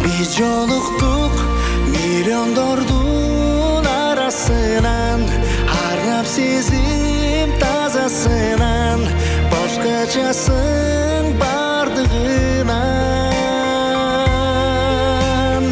Biz joluktuk milyondordun arasынан, harap sezim tazasынан, başkacasın bardığından.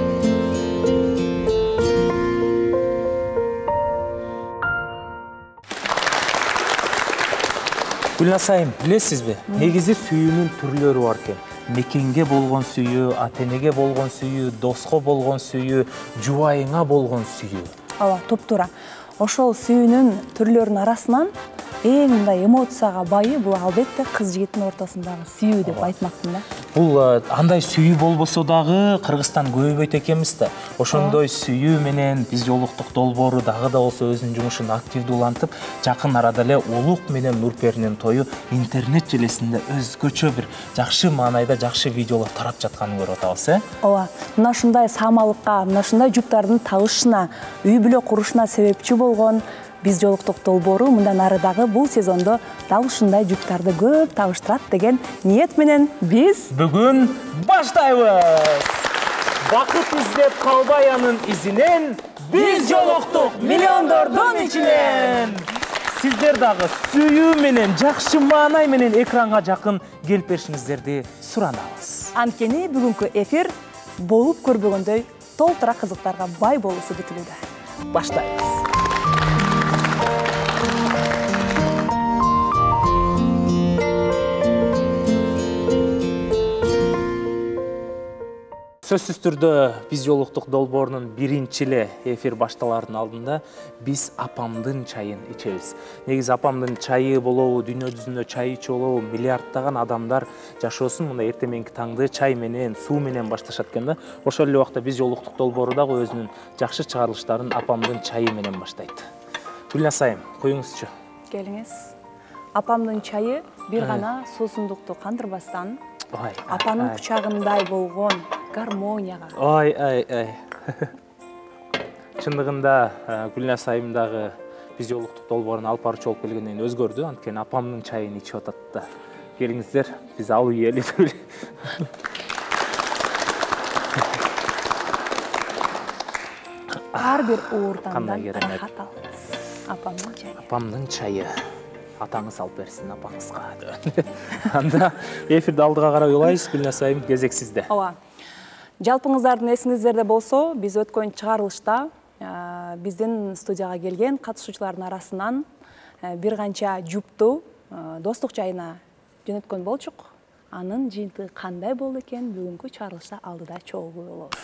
Gülnaz айым, білесіз бе? Негізі сүйүүнүн түрлөрү бар екен. Мекенге болгон сүйүү, ата-энеге болгон сүйүү, доско болгон сүйүү, жубайыңа болгон сүйүү. Ооба, топтуура. Ошол сүйүүнүн түрлөрүнүн арасынан эң мындай эмоцияга байы бул албетте кыз жигиттин ортосундагы сүйүү деп айтмакмын да. Бул андай сүйүү болбосо дагы Кыргызстан көбөйт экенбиз да. Ошондой сүйүү менен биз жолуктук долбоору дагы да болсо өзүнүн жумушун активдүү улантып, жакын арада эле Улук менен Нурперинин тою интернет желесинде өзгөчө бир жакшы маанайда жакшы видеолор тарап жатканын көрүп атабыз, Ооба, мына ушундай саамалыкка, мына ушундай жуптардын табышына, үй бүлө курушуна себепчи болгон Биз жолуктук долбоору мындан ары дагы бул сезондо дал ушундай жуптарды көп табыштырат деген ниет менен биз бүгүн баштайбыз. Бакыт издеп калбай анын изинен биз жолуктук миллиондордун ичинен. Сиздер дагы сүйүү менен, жакшы маанай менен экранга жакын келип беришиңиздерди суранабыз. Анткени бүгүнкү эфир болуп көрбөгөндөй толтура кызыктарга бай болуусу күтүлүүдө. Баштайбыз. Сөзсүз түрдө биз жолуктук долбоорунун биринчи эле эфир башталаардын алдында биз апамдын чайын ичебиз. Негизи апамдын чайы болобу, дүйнө жүзүндө чай ичип болобу, миллиарддаган адамдар жашоосун мындай эртең мененки таңды чай менен, суу менен башташат экен да. Ошол эле убакта биз жолуктук долбоору дагы өзүнүн жакшы чыгарылыштарын апамдын чайы менен баштайт. Гүлназ айым, коюңузчу. Келиңиз. Апамдын чайы бир гана суусундукту кандырбастан, апанын кучагындай болгон гармонияга. Чындыгында Гүлназ айым дагы биз жолуктук долбоорун алып баруучу болуп келгенден өзгөрдү. Анткени апамдын чайын ичип атат да. Келиңиздер, биз алып ийели. Ар бир ууртандан рахат алыңыз. Апамдын чайы. Апамдын чайы. Атаңыз алып берсин апаңызга. Анда эфирди алдыга карап уйлайбыз, Гүлназ айым, кезек сизде. Ооба. Жалпыңыздардын эсиңиздерде болсо, биз өткөн чыгарылышта биздин студияга келген катышуучулардын арасынан бир канча жупту достук жайына жөнөткөн болчук. Анын жыйынтыгы кандай болду экен бүгүнкү чыгарылышта алдыда чогуу болобуз.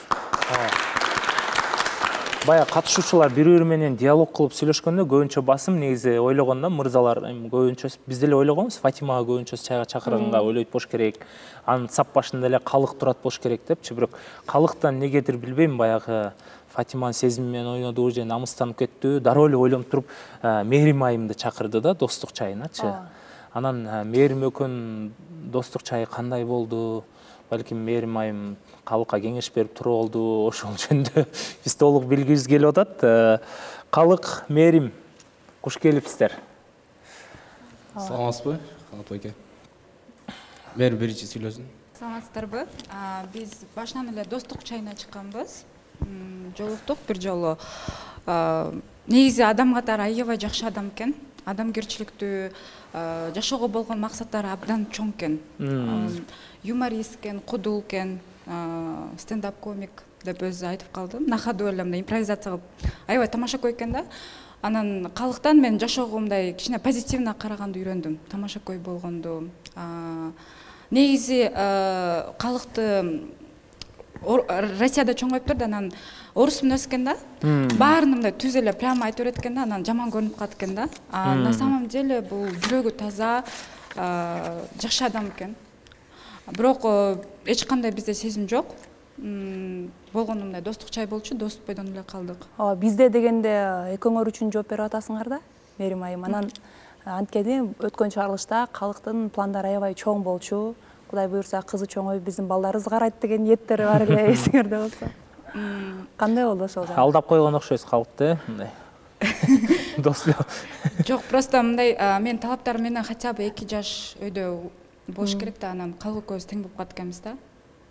Бая катышуучулар бири-бири менен диалог кылып сүйлөшкөндө көбүнчө басым негизи ойлогондо мырзалар көбүнчө биз деле ойлогонбуз, Фатимага көбүнчө чайга чакырганга ойлойт болуш керек. Анын сап башында эле калык турат болуш керек депчи, бирок калыктан негедир билбейм, баягы Фатиманын сезими менен ойнодубу же намыстанып кеттиби, дароо эле ойлонуп туруп Мээрим айымды чакырды да достук чайыначы. Анан Мээрим экөөнүн достук чайы кандай болду? Балким Мээрим айым калыкка кеңеш берип туруп болду, ошол жөнүндө биз толук билгибиз келип атат. Калык, Мээрим, куш келипсиздер. Саламатсызбы, Калык байке? Мээрим биринчи сүйлөсүн. Саламатсыздарбы? Биз башынан эле достук чайына чыкканбыз. Жолуктук бир жолу. Негизи адам катары аябай жакшы адам экен. Адамгерчиликтүү, жашоого болгон максаттары абдан чоң экен. Юморист экен, кудул экен, стендап комик деп өзү айтып калды. Нахаду эле мындай импровизация кылып, аябай тамашакөй экен да. Анан калыктан мен жашоого мындай кичине позитивно караганды үйрөндүм. Тамашакөй болгонду. Негизи калыкты Россияда чоңоюптур да, анан орус менен өскөн да. Баарын мындай түз эле прямо айтып берет экен да, анан жаман көрүнүп калат экен да. На самом деле бул жүрөгү таза, жакшы адам экен. Бирок эч кандай бизде сезим жок. Болгону мындай достук чай болчу, дос бойдон эле калдык. Ооба, бизде дегенде экөөңөр үчүн жооп берип атасыңар да, Мээрим айым. Анан анткени өткөн чыгарылышта калыктын пландары аябай чоң болчу. Кудай буюрса кызы чоңоюп биздин балдарыбыз карайт деген ниеттери бар эле, эсиңерде болсо. Кандай болду ошол? Алдап койгон окшойсуз калыкты, мындай. Дос. Жок, просто мындай мен талаптарым менен хотя бы 2 жаш өйдө болуш керек да, анан калык экөөбүз тең болуп калат экенбиз да.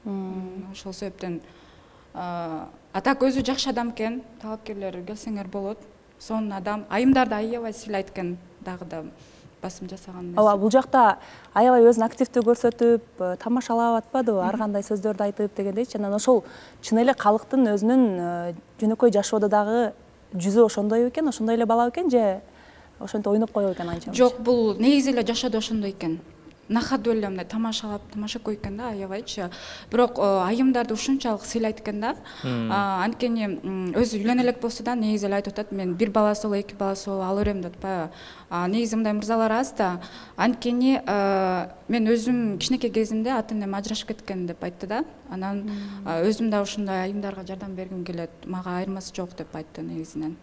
Ошол себептен атак өзү жакшы адам экен, талапкерлер келсеңер болот. Сонун адам, айымдарды аябай сыйлайт экен, дагы да басым жасаган. Ооба, бул жакта аябай өзүн активдүү көрсөтүп, тамашалап атпадыбы, ар кандай сөздөрдү айтып дегендейчи. Анан ошол чын эле калктын өзүнүн жөнөкөй жашоодо дагы жүзү ошондой экен, ошондой эле бала экен же ошентип ойноп коёбу экен анча? Жок, бул негизи эле жашоодо ошондой экен. Нахаду эле мындай тамашакой экен да, аябайчы. Бирок айымдарды ушунчалык сыйлайт экен да. Анткени өзү үйлөнө элек болсо да негизи эле айтып атат, мен бир баласы боло, эки баласы боло алыр эм деп атпайбы. Негизи мындай мырзалар аз да. Анткени мен өзүм кичинекей кезимде ата-энем ажырашып кеткен деп айтты да. Анан өзүм да ушундай айымдарга жардам бергим келет. Мага айырмасы жок деп айтты негизинен.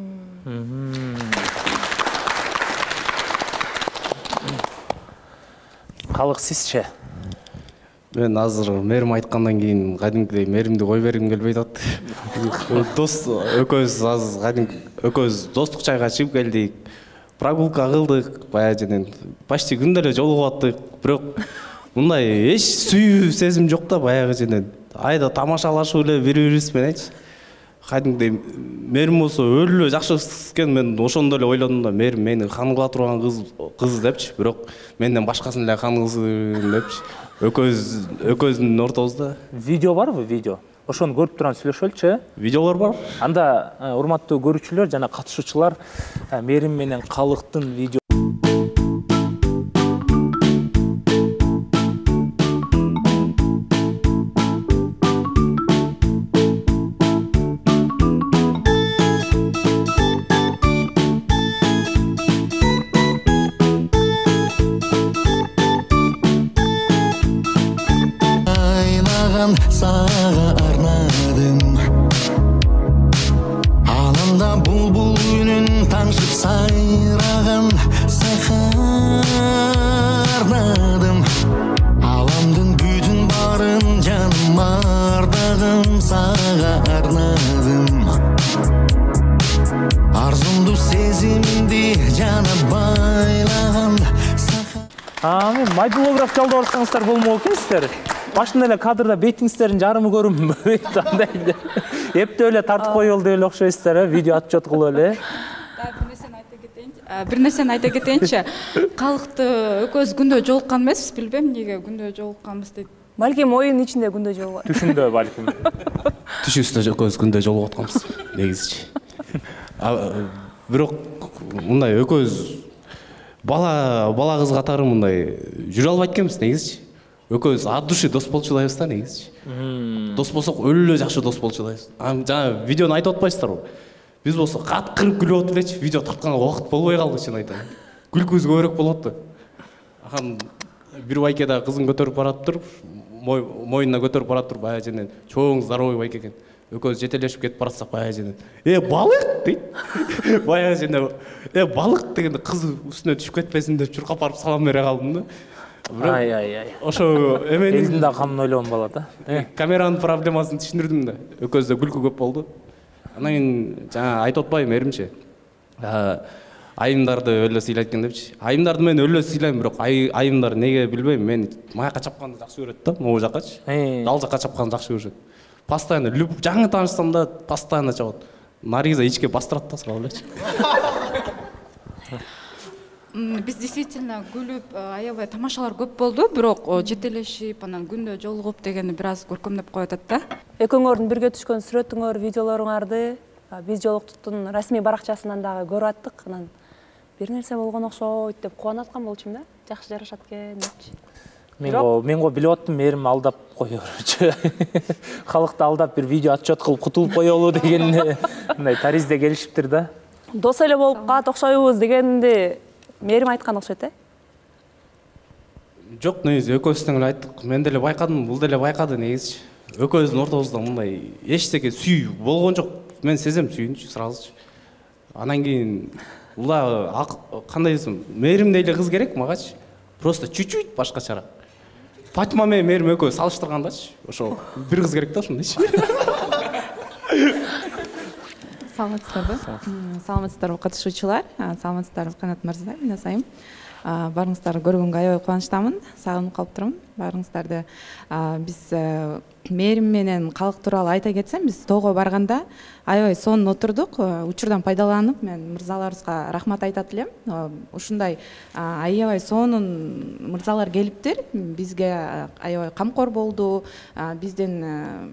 Калык сизче? Мен азыр мээрим айткандан кийин кадимкидей мээримди кой бергим келбей атат. Дос экөөбүз азыр кадимки экөөбүз достук чайга чыгып келдик. Прогулка кылдык, баягы женен почти күндө эле жолугуп аттык. Бирок мындай эч сүйүү сезим жок да, баягы женен айда тамашалашып эле бири-бирибиз мененчи. Кадимкидей мээрим болсо өлү эле жакшы экен, мен ошондо эле ойлодум да, мээрим мени хан кыла турган кыз депчи. Бирок менден башкасын эле хан кылсын депчи. Экөөбүздүн ортобузда. Видео барбы, видео? Ошону көрүп туран сүйлөшөлүчү? Видеолор бар. Анда урматтуу көрүүчүлөр жана катышуучулар мээрим менен калыктын видео сага арнадым. Алында булбул үнүн таңшып сайраган сага арнадым. Аламдын бүтүн барын жаным ардагым сага арнадым. Арзумду сезимди жана байлаган сага. Мен майдулограф жалдап барсаңыздар болмок экенсиздер. Башында эле кадрда бетиңиздердин жарымы көрүнбөйт, андай эле. Эптеп эле тартып коюлду деп эле окшойсуздар, видео атып жаткылы эле. Бир нерсени айта кетейинчи. Калыкты экөөбүз күндө жолуккан эмеспиз, билбейм эмнеге күндө жолукканбыз дейт. Балким оюн ичинде күндө жолугат. Түшүндө балким. Түшүбүздө экөөбүз күндө жолугуп атканбыз негизичи. Бирок мындай экөөбүз бала кыз катары мындай жүрө албайт экенбиз негизичи. Экөөбүз от души дос болчулайбыз да негизичи. Дос болсок өлү эле жакшы дос болчулайбыз. Жана видеону айтып атпайсыздарбы? Биз болсо каткырып күлүп отуруп элечи, видео тартканга убакыт болбой калды, чын айтайын. Күлкүбүз көбүрөөк болуп атты. Ахан бир байке да кызын көтөрүп баратып туруп, моюнуна көтөрүп баратып туруп, баягы женен чоң здоровый байке экен. Экөөбүз жетелешип кетип баратсак, баягы женен балык дейт. Баягы женен балык дегенде кыз үстүнө түшүп кетпесин деп чуркап барып салам бере калдым да. Ай. Ошо Элдин да камын ойлогон болот да. Камеранын проблемасын түшүндүрдүм да. Экөөбүздө күлкү көп болду. Анан кийин жана айтып атпайбы мээримчи. Айымдарды өлө сыйлайт экен депчи. Айымдарды мен өлө сыйлайм, бирок айымдар неге билбейм, мен маяка чапканды жакшы көрөт да, могу жакачы. Дал жакка чапканды жакшы көрүшөт. Постоянно жаңы таанышсам да постоянно чабат. Наргиза ичке бастырат да, салам элечи. Биз действительно күлүп, аябай тамашалар көп болду, бирок жетелешип, анан күндө жолугуп дегени бир аз көркөмдөп коюп атат да. Экөөңөрдүн бирге түшкөн сүрөтүңөр, видеолоруңарды биз жолуктуктун расмий баракчасынан дагы көрүп аттык. Анан бир нерсе болгон окшойт деп кубанып аткан болчумун да. Жакшы жарашат экен депчи. Мен го билип аттым, мээрим алдап коёрчу. Калыкты алдап бир видео отчет кылып кутулуп коелу деген мындай таризде келишиптир да. Дос эле болуп калат окшойбуз дегенди мээрим айткан окшойт, Жок, негизи экөөбүздөн эле айттык. Мен деле байкадым, бул деле байкады негизичи. Экөөбүздүн ортобузда мындай эчтеке сүйүү болгон жок. Мен сезем сүйүүнүчү сразу. Анан кийин ула кандай десем, мээримдей эле кыз керек магачы. Просто чуть-чуть башкачараак. Фатима менен мээрим экөө салыштыргандачы. Ошо бир кыз керек да ошондойчу. Саламатсыздарбы? Саламатсыздарбы катышуучулар? Саламатсыздарбы Канат мырза, мен Асайым. Барыңыздарды көргөнгө аябай кубанычтамын, сагынып калып турмун баарыңыздарды. Биз мээрим менен калык тууралуу айта кетсем, биз тоого барганда аябай сонун отурдук. Учурдан пайдаланып, мен мырзаларыбызга рахмат айтат элем. Ушундай аябай сонун мырзалар келиптир, бизге аябай камкор болду, бизден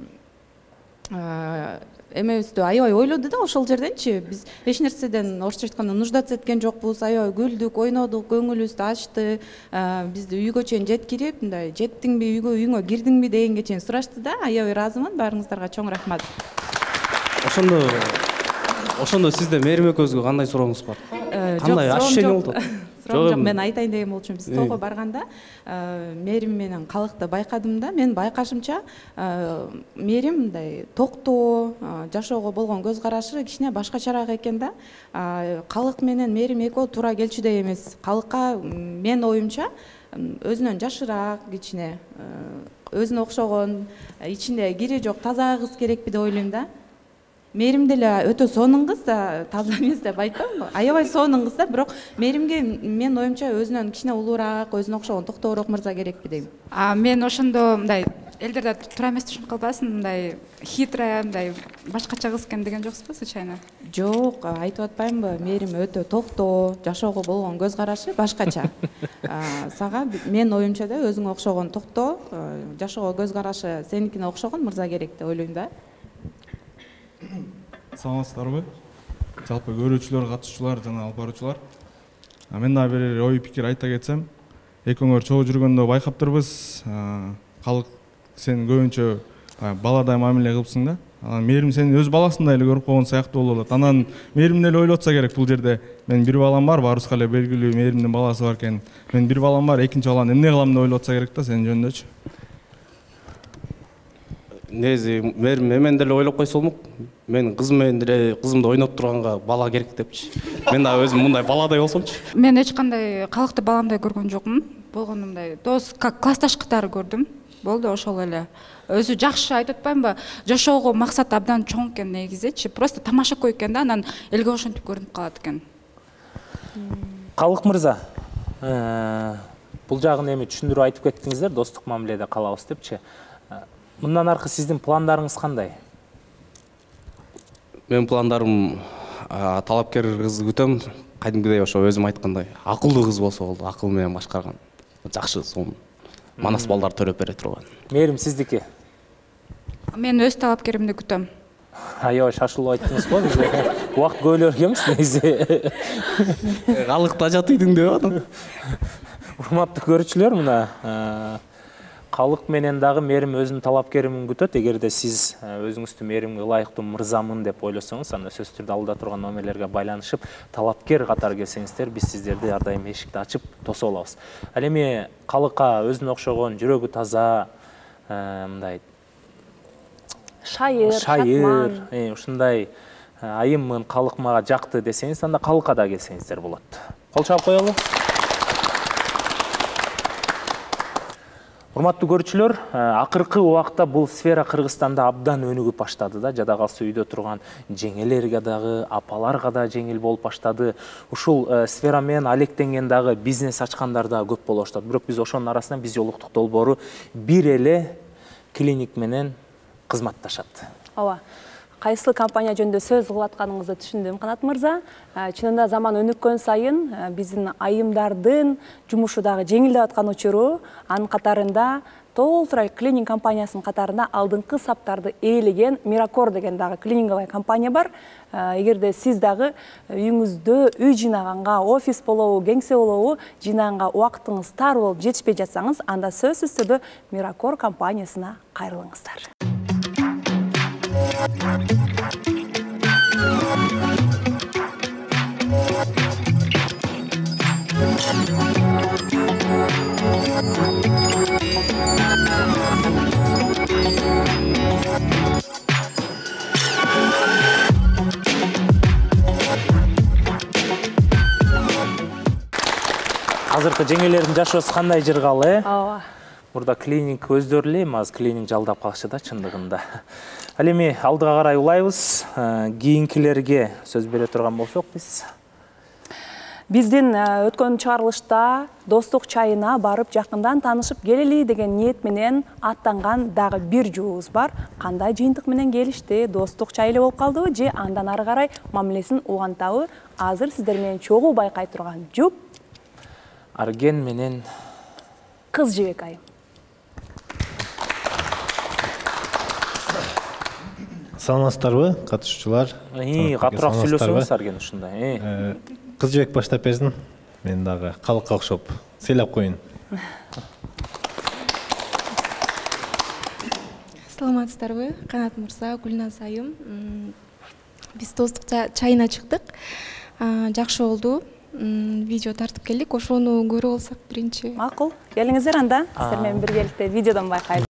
эмебизди аябай ойлоду да ошол жерденчи. Биз эч нерседен орусча айтканда нуждаться эткен жокпуз, аябай күлдүк, ойнодук, көңүлүбүздү ачты. Бизди үйгө чейин жеткирип, мындай жеттиңби, үйгө кирдиңби дегенге чейин сурашты да. Аябай ыраазымын, баарыңыздарга чоң рахмат. Ошондо сизде мээрим экөөбүзгө кандай сурооңуз бар? Кандай ощущение болду? Жок, мен айтайын деген болчумун. Биз тоого барганда мээрим менен калыкты байкадым да. Мен байкашымча мээрим мындай токтоо, жашоого болгон көз карашы кичине башкачараак экен да. Калык менен мээрим экөө туура келчүдөй эмес. Калыкка мен оюмча өзүнөн жашыраак, кичине өзүнө окшогон, ичинде кири жок, таза кыз керекпи деп ойлойм да. Мээрим деле өтө сонун кыз да, таза эмес деп айтпайм. Аябай сонун кыз да, бирок мээримге мен оюмча өзүнөн кичине улуураак, өзүнө окшогон токтоороок мырза керекпи дейм. Мен ошондо мындай элдерде туура эмес түшүнүп калбасын, мындай хитрая, мындай башкача кыз экен деген жоксузбу случайно? Жок, айтып атпаймынбы? Мээрим өтө токтоо, жашоого болгон көз карашы башкача. Сага мен оюмча да өзүңө окшогон токтоо, жашоого көз карашы сеникине окшогон мырза керек деп ойлойм да. Саламатсыздарбы? Жалпы көрүүчүлөр, катышуучулар жана алып баруучулар. Мен дагы бир ой пикир айта кетсем, экөөңөр чогуу жүргөндө байкаптырбыз. Калык сен көбүнчө баладай мамиле кылыпсың да. Мээрим сени өз баласындай эле көрүп койгон сыяктуу болуп атат. Анан мээрим деле ойлоп атса керек бул жерде. Мен бир балам бар, баарыбызга эле белгилүү мээримдин баласы бар экен. Мен бир балам бар, экинчи баланы эмне кылам деп ойлоп атса керек да сенин жөнүндөчү. Негизи мээрим эмен деле ойлоп койсо болмок. Мен кызым менен деле кызымды ойноп турганга бала керек депчи. Мен дагы өзүм мындай баладай болсомчу. Мен эч кандай калыкты баламдай көргөн жокмун. Болгону мындай дос, классташ кыздары көрдүм. Болду ошол эле. Өзү жакшы айтып атпаймынбы? Жашоого максат абдан чоң экен негизичи. Просто тамаша кой экен да, анан элге ошентип көрүнүп калат экен. Калык мырза, бул жагын эми түшүндүрүп айтып кеттиңиздер, достук мамиледе калабыз депчи. Мындан аркы сиздин пландарыңыз кандай? Мен пландарым талапкер кыз күтөм. Кадимгидей ошо өзүм айткандай, акылдуу кыз болсо болду, акыл менен башкарган. Жакшы, сонун. Манас балдар төрөп бере турган. Мээрим сиздики? Мен өз талапкеримди күтөм. Аябай шашылып айттыңыз го, бизге убакыт көбөлөр экенбиз негизи. Калыкта жатыйдың деп атам. Урматтуу көрүүчүлөр, мына калык менен дагы мээрим өзүнүн талапкеримин күтөт. Эгерде сиз өзүңүздү мээримге ылайыктуу мырзамын деп ойлосоңуз, анда сөзсүз түрдө алда турган номерлерге байланышып, талапкер катары келсеңиздер, биз сиздерди ар дайым эшикти ачып тосуп алабыз. Ал эми калыкка өзүнө окшогон, жүрөгү таза, мындай шайыр, ушундай айыммын, калык мага жакты десеңиз, анда калыкка да келсеңиздер болот. Кол чаап коелу. Урматтуу көрүүчүлөр, акыркы убакта бул сфера Кыргызстанда абдан өнүгүп баштады да, жада калса үйдө турган жеңелерге дагы, апаларга да жеңил болуп баштады. Ушул сфера менен алектенген дагы бизнес ачкандар да көп болуп баштады. Бирок биз ошонун арасынан биз жолуктук долбоору бир эле клиник менен кызматташат. Ооба. Кайсы компания жөнүндө сөз кылып атканыңызды түшүндүм, Канат мырза. Чынында заман өнүккөн сайын биздин айымдардын жумушу дагы жеңилдеп аткан учуру, анын катарында толтура клининг компаниясынын катарында алдыңкы саптарды ээлеген Миракор деген дагы клининговый компания бар. Эгерде сиз дагы үйүңүздө үй жыйнаганга, офис болобу, кеңсе болобу, жыйнаганга убактыңыз тар болуп жетишпей жатсаңыз, анда сөзсүз түрдө Миракор компаниясына кайрылыңыздар. Азыркы жеңелердин жашоосу кандай жыргалы, Ооба. Мурда клиник өздөрү эле эми азыр клиник жалдап калышы да чындыгында. Ал эми алдыга карай улайбыз, кийинкилерге сөз бере турган болсок биз. Биздин өткөн чыгарылышта достук чайына барып жакындан таанышып келели деген ниет менен аттанган дагы бир жуубуз бар. Кандай жыйынтык менен келишти? Достук чай эле болуп калдыбы же андан ары карай мамилесин угантабы? Азыр сиздер менен чогуу байкай турган жуп Арген менен Кыз жибек айым. Саламатсыздарбы, катышуучулар? Катуураак сүйлөсөңүз Арген ушундай. Кыз жибек баштап берсин. Мен дагы калыкка окшоп сыйлап коеюн. Саламатсыздарбы, Канат Мырза, Гүлназ айым. Биз достук чайына чыктык. Жакшы болду. Видео тартып келдик. Ошону көрүп алсак биринчи. Макул. Келиңиздер анда. Сиздер менен биргеликте видеодон байкайлы.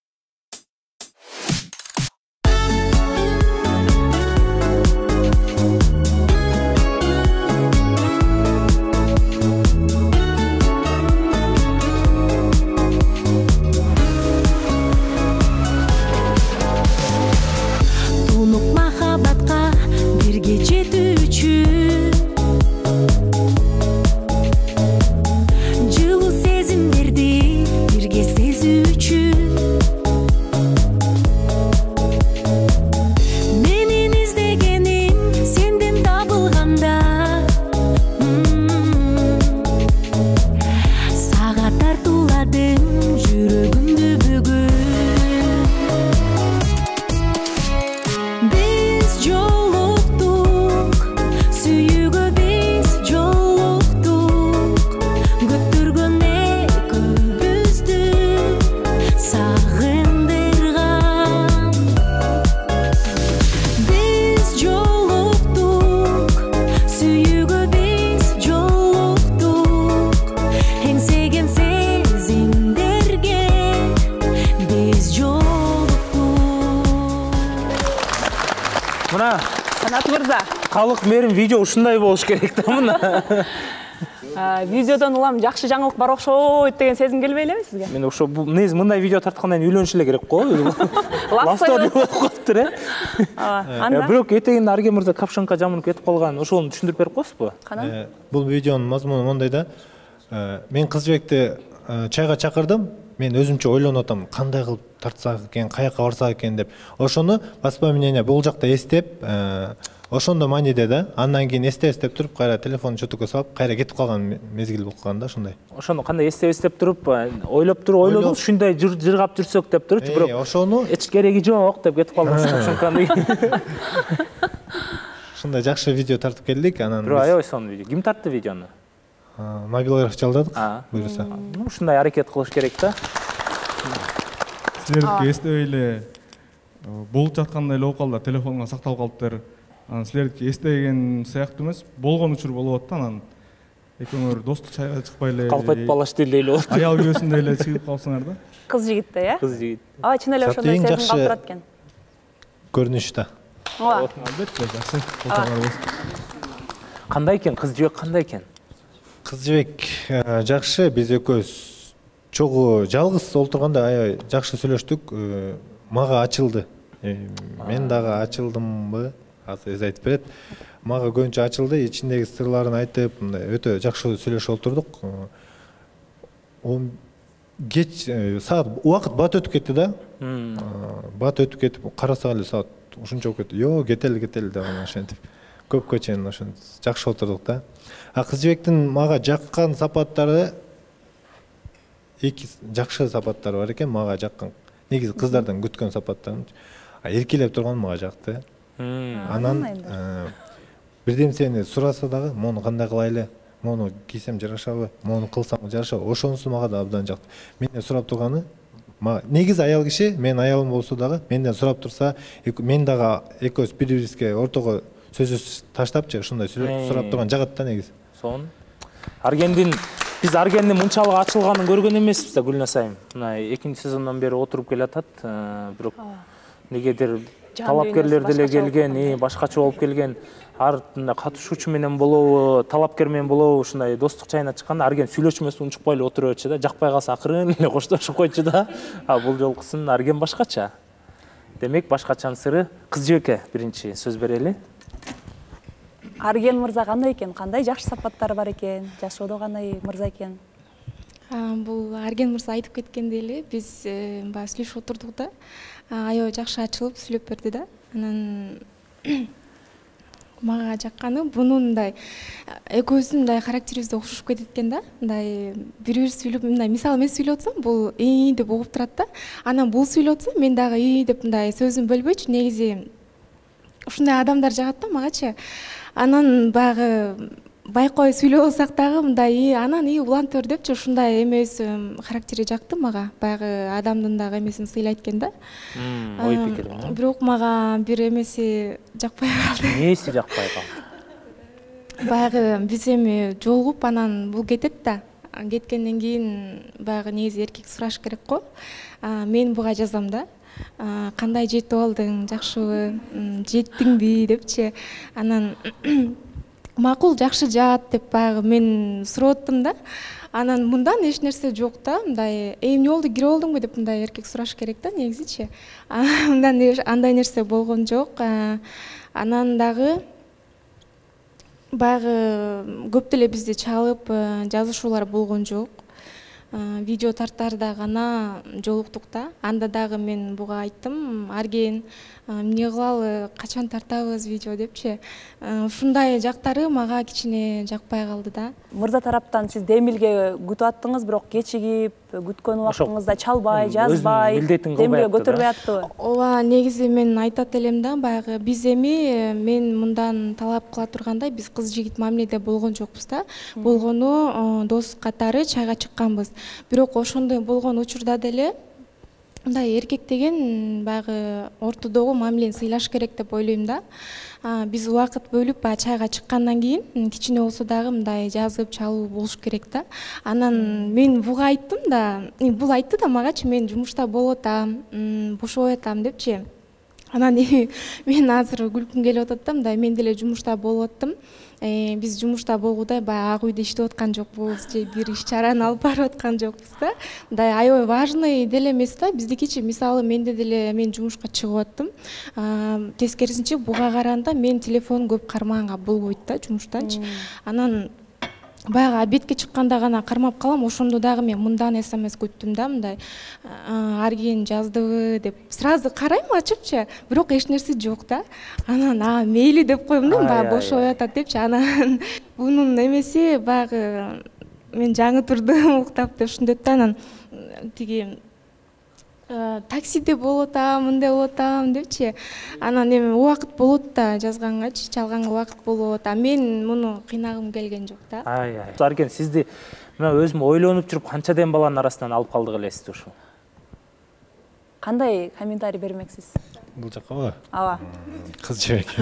Канат Мырза. Калык мерим видео ушундай болуш керек да мына. Видеодон улам жакшы жаңылык бар окшойт деген сезим келбей элеби сизге? Мен ошо негизи мындай видео тарткандан кийин үйлөнүш эле керек го. Лавстор болуп калыптыр, Анда. Бирок этегинде Арген Мырза капшонка жамылып кетип калган. Ошону түшүндүрүп берип коесузбу? Кана? Бул видеонун мазмуну мондай да. Мен кыз жибекти чайга чакырдым. Мен өзүмчө ойлонуп атам, кандай кылып тартсак экен, каяка барсак экен деп. Ошону воспоминания бул жакта эстеп, ошондо маниде да. Андан кийин эстеп туруп, кайра телефон чөтүккө салып, кайра кетип калган мезгил болуп калган да, ошондой. Ошону кандай эстеп туруп, ойлодум, ушундай жыргап жүрсөк деп турчу, бирок ошону эч кереги жок деп кетип калдым капшонканы. Ушундай жакшы видео тартып келдик, анан бирок аябай сонун видео. Ким тартты видеону? Мобилограф жалдадык, буюрса. Ушундай аракет кылыш керек да. Силердики эстебей эле болуп жаткандай эле болуп калды, телефонго сакталып калыптыр. Анан силердики эстеген сыяктуу эмес, болгон учур болуп атты, анан экөөңөр достук чайга чыкпай эле калпайт балаш деле эле болот. Аял күйөөсүндө эле чыгып калсаңар да. Кыз жигитте, Кыз жигит. Чын эле ошондой сезим калып турат экен. Көрүнүш да. Албетте, жакшы. Кандай экен кыз жибек, кандай экен? Кыз жибек жакшы, биз экөөбүз чогуу жалгыз олтурганда аябай жакшы сүйлөштүк. Мага ачылды. Мен дагы ачылдымбы? Азыр эз айтып берет. Мага көбүнчө ачылды, ичиндеги сырларын айтып, мындай өтө жакшы сүйлөшүп олтурдук. Кеч саат убакыт бат өтүп кетти да. Бат өтүп кетип, карасак эле саат ушунча болуп кетти. Йоо, кетели деп ошентип. Көпкө чейин ошентип жакшы отурдук да. Кыз жибектин мага жаккан сапаттары эки жакшы сапаттары бар экен, мага жаккан. Негизи кыздардан күткөн сапаттарым эркелеп турган мага жакты. Анан бирдемсени сураса дагы, мону кандай кылайлы, мону кийсем жарашабы, мону кылсам жарашабы, ошонусу мага да абдан жакты. Менден сурап турганы, негизи аял киши, мен аялым болсо дагы, менден сурап турса, мен дагы экөөбүз бири-бирибизге ортого сөз таштапчы, ушундай сурап турган жагат да негизи. Сон. Биз Аргендин мынчалык ачылганын көргөн эмеспиз да, Гүлназ айым. Мына 2-сезондон бери отуруп келатат, бирок негедир талапкерлер деле келген, башкача болуп келген. Артында катышуучу менен болобу, талапкер менен болобу, ушундай достук чайына чыкканда Арген сүйлөшмөс унчукпай эле отура берчү да, жакпай калса акырын эле коштошуп койчу да. Бул жолкусын Арген башкача. Демек башкачанын сыры кыз жибекке биринчи сөз берели. Арген мырза кандай экен? Кандай жакшы сапаттары бар экен? Жашоодо кандай мырза экен? Бул Арген мырза айтып кеткендей эле биз баягы сүйлөшүп отурдук да. Аябай жакшы ачылып сүйлөп берди да. Анан мага жакканы бунун мындай экөөбүздүн мындай характерибизде окшошуп кетет экен да. Мындай бири бир сүйлөп, мындай мисалы мен сүйлөп атсам бул деп угуп турат да. Анан бул сүйлөп атса мен дагы деп мындай сөзүн бөлбөйчү. Негизи ушундай адамдар жагат да магачы. Анан баягы байкой сүйлөп алсак дагы мындай анан улантыр депчи ушундай эмеси характери жакты мага. Баягы адамдын дагы эмесин сыйлайт экен да. Ой пикири. Бирок мага бир эмеси жакпай калды. Эмеси жакпай калды? Баягы биз эми жолугуп анан бул кетет да. Кеткенден кийин баягы негизи эркек сураш керек го. Мен буга жазам да. Кандай жетип алдың, жакшыбы, жеттиңби депчи. Анан макул, жакшы жаат деп баягы мен сурап аттым да. Анан мындан эч нерсе жок да. Мындай эмне болду, кире болдуңбу деп мындай эркек сураш керек да негизичи. Мындан андай нерсе болгон жок. Анан дагы баягы көп деле бизди чалып жазышуулар болгон жок. Видео тартаарда гана жолуктук да. Анда дагы мен буга айттым, Арген, эмне кылалы, качан тартабыз видео депчи. Ушундай жактары мага кичине жакпай калды да. Мырза тараптан сиз демилге күтүп аттыңыз, бирок кечигип, күткөн убактыңызда чалбай, жазбай, демилге көтөрбөй аттыбы? Ооба, негизи мен айтат элем да, баягы биз эми мен мындан талап кыла тургандай биз кыз жигит мамиледе болгон жокпуз да. Болгону дос катары чайга чыкканбыз. Бирок ошондой болгон учурда деле мындай эркек деген баягы ортодогу мамилени сыйлаш керек деп ойлойм да. Биз убакыт бөлүп баягы чайга чыккандан кийин кичине болсо дагы мындай жазып чалуу болуш керек да. Анан мен буга айттым да, бул айтты да магачы, мен жумушта болуп атам, бошобой атам депчи. Анан мен азыр күлкүм келип атат да, мындай мен деле жумушта болуп аттым. Биз жумушта болгудай баягы ак үйдө иштеп аткан жокпуз, же бир иш чараны алып барып аткан жокпуз да. Мындай аябай важный деле эмес да. Биздикичи мисалы менде деле мен жумушка чыгып аттым. Тескерисинче буга караганда мен телефон көп кармаганга болбойт да жумуштанчы. Анан баягы обедке чыкканда гана кармап калам, ошондо дагы мен мындан СМС күттүм да, мындай Арген жаздыбы деп сразу карайм ачыпчы, бирок эч нерсе жок да. Анан мейли деп коем да, баягы бошобой атат депчи. Анан бунун эмеси баягы мен жаңы турдум уктап деп ушинтет да. Анан тиги таксиде болуп атам, мындай болуп атам депчи. Анан эми убакыт болот да жазгангачы, чалганга убакыт болот. Мен муну кыйнагым келген жок да. Арген, сизди мен өзүм ойлонуп жүрүп канча дем баланын арасынан алып калдык элесиз ушу? Кандай комментарий бермексиз? Бул жаккабы? Ооба. Кыз жебек.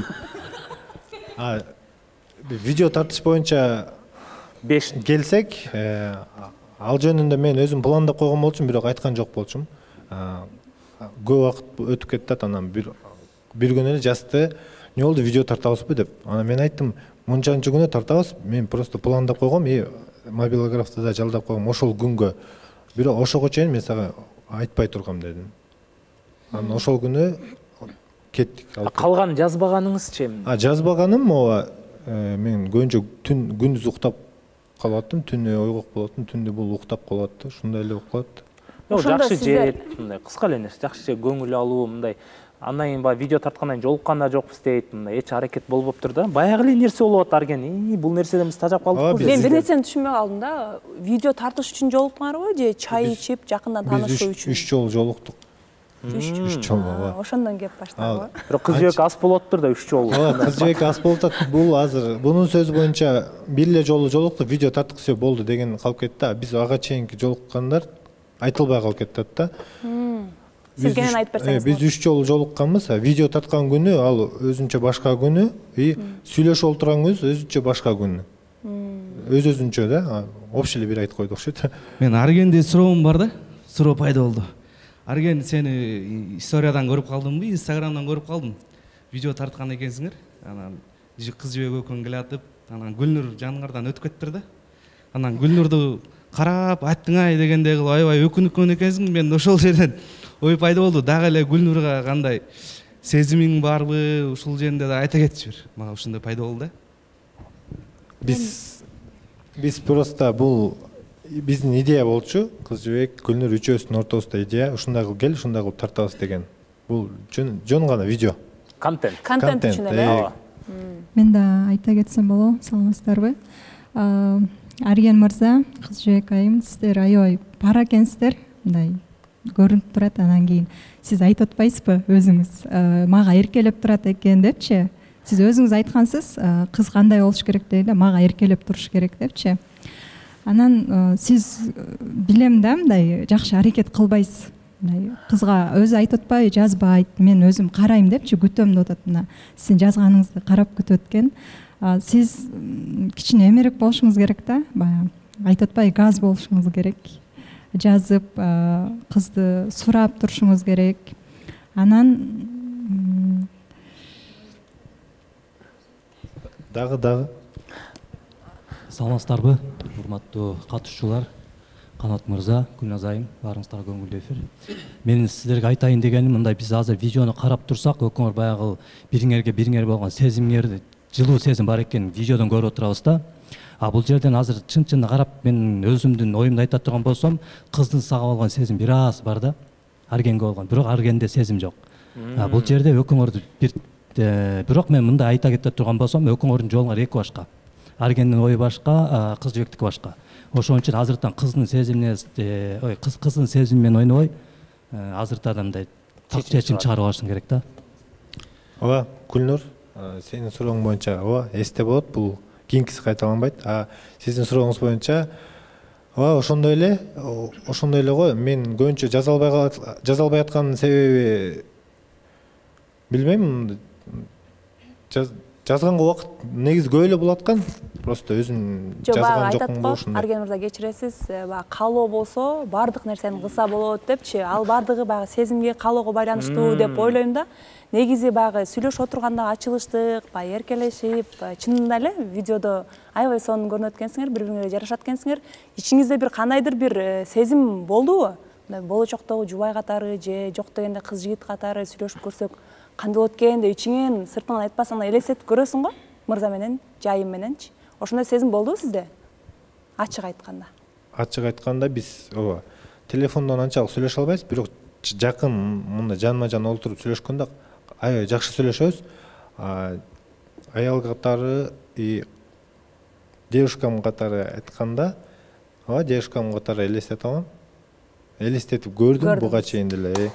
Видео тартыш боюнча 5 келсек, ал жөнүндө мен өзүм пландап койгон болчумун, бирок айткан жок болчумун. Көп убакыт өтүп кетти, анан бир күнү эле жазды, эмне болду, видео тартабызбы деп. Анан мен айттым, мынчанчы күнү тартабыз, мен просто пландап койгом, мобилографты да жалдап койгом ошол күнгө. Бирок ошого чейин мен сага айтпай тургам дедим. Анан ошол күнү кеттик. Калган жазбаганыңызчы? Жазбаганым ооба, мен көбүнчө күндүз уктап калып аттым, түнү ойгок болуп аттым, түндү бул уктап калып атты, ушундай эле болуп калат. Жакшы жет, мындай кыска эле нерсе, жакшы жет, көңүл алуу, мындай. Андан кийин баягы видео тарткандан кийин жолукканда жокпуз дейт, мындай эч аракет болбоптур да. Баягы эле нерсе болуп атат Арген. Бул нерседен биз тажап калдыкпы? Мен бир нерсени түшүнбөй калдым да. Видео тартыш үчүн жолуктуңарбы же чай ичип, жакындан таанышуу үчүн? Биз 3 жолу жолуктук. 3 жолу. Ошондон кеп баштабы? Бирок кыз жебек ас болоптур да 3 жолу. Кыз жебек ас болуп атат. Бул азыр бунун сөзү боюнча бир эле жолу жолуктук, видео тарттык, все болду деген калып кетти да. Биз ага чейинки жолуккандар айтылбай калып кетти да. Сиз кенен айтып берсеңиз. Биз 3 жолу жолукканбыз. Видео тарткан күнү ал өзүнчө башка күнү, сүйлөшүп отурган күнү өзүнчө башка күнү. Өзүнчө да, общий эле бир айтып койдук окшойт. Мен Аргенде суроом бар да, суроо пайда болду. Арген, сени историядан көрүп калдымбы, Инстаграмдан көрүп калдым. Видео тарткан экенсиңер. Анан кыз жебек экөө келатып, анан Гүлнур жаныңардан өтүп кетиптир да. Анан Гүлнурду карап, айттың дегенде кылып аябай өкүнүккөн экенсиң. Мен ошол жерден ой пайда болду. Дагы эле Гүлнурга кандай сезимиң барбы, ушул жеринде да айта кетчи бир. Мага ушундай пайда болду да. Биз просто бул биздин идея болчу. Кыз жибек, Гүлнур үчөөбүздүн ортосунда идея. Ушундай кылып кел, ушундай кылып тартабыз деген. Бул жөн гана видео. Контент үчүн эле. Мен да айта кетсем болобу, саламатсыздарбы? Арген мырза, Кыз жибек айым, сиздер аябай пара экенсиздер. Мындай көрүнүп турат. Анан кийин сиз айтып атпайсызбы өзүңүз мага эркелеп турат экен депчи? Сиз өзүңүз айткансыз, кыз кандай болуш керек дейли, мага эркелеп туруш керек депчи. Анан сиз билем да, мындай жакшы аракет кылбайсыз. Мындай кызга өзү айтып атпайбы, жазбайт, мен өзүм карайм депчи, күтөм деп атат. Мына сиздин жазганыңызды карап күтүп экен. Сиз кичине эмерек болушуңуз керек да, баягы айтып атпайбы, газ болушуңуз керек. Жазып, кызды сурап турушуңуз керек. Анан дагы саламатсыздарбы, урматтуу катышуучулар, Канат мырза, Гүлназ айым, баарыңыздарга көңүлдүү эфир. Менин сиздерге айтайын дегеним, мындай биз азыр видеону карап турсак, өкүңөр баягы бириңерге болгон сезимдерди, жылуу сезим бар экенин видеодон көрүп отурабыз да. Бул жерден азыр чын карап мен өзүмдүн оюмду айта турган болсом, кыздын сага болгон сезим бир аз бар да, Аргенге болгон, бирок Аргенде сезим жок. Бул жерде өкүңөрдү бирок мен мындай айта кете турган болсом, өкүңөрдүн жолуңар эки башка. Аргендин ою башка, Кыз жибектики башка. Ошон үчүн азыртан кыздын сезими менен ойнобой, азыртан мындай чечим чыгарып алышың керек да. Ооба, Гүлнур, сенин сурооң боюнча ооба, эсте болот, бул кийинкиси кайталанбайт. Сиздин сурооңуз боюнча ооба, ошондой эле го. Мен көбүнчө жаза албай атканын себеби билбейм. Жазганга убакыт негизи көп эле болуп аткан. Просто өзүм жазган жокмун ушундай. Арген мырза кечиресиз, каалоо болсо бардык нерсени кылса болот депчи. Ал бардыгы баягы сезимге, каалоого байланыштуу деп ойлойм да. Негизи баягы сүйлөшүп отурганда ачылыштык, баягы эркелешип, чынында эле видеодо аябай сонун көрүнөт экенсиңер, бири-бириңерге жарашат экенсиңер. Ичиңизде бир кандайдыр бир сезим болдубу? Болочоктогу жубай катары же жок дегенде кыз жигит катары сүйлөшүп көрсөк кандай болот экен деп ичиңен сыртыңан айтпасаң да элестетип көрөсүң го, мырза менен, жайым мененчи. Ошондой сезим болдубу сизде? Ачык айтканда. Ачык айтканда биз ооба телефондон анчалык сүйлөшө албайбыз, бирок жакын мындай жанма-жан олтуруп сүйлөшкөндө аябай жакшы сүйлөшөбүз. Аял катары и девушкам катары айтканда, ооба, девушкам катары элестете алам. Элестетип көрдүм буга чейин деле.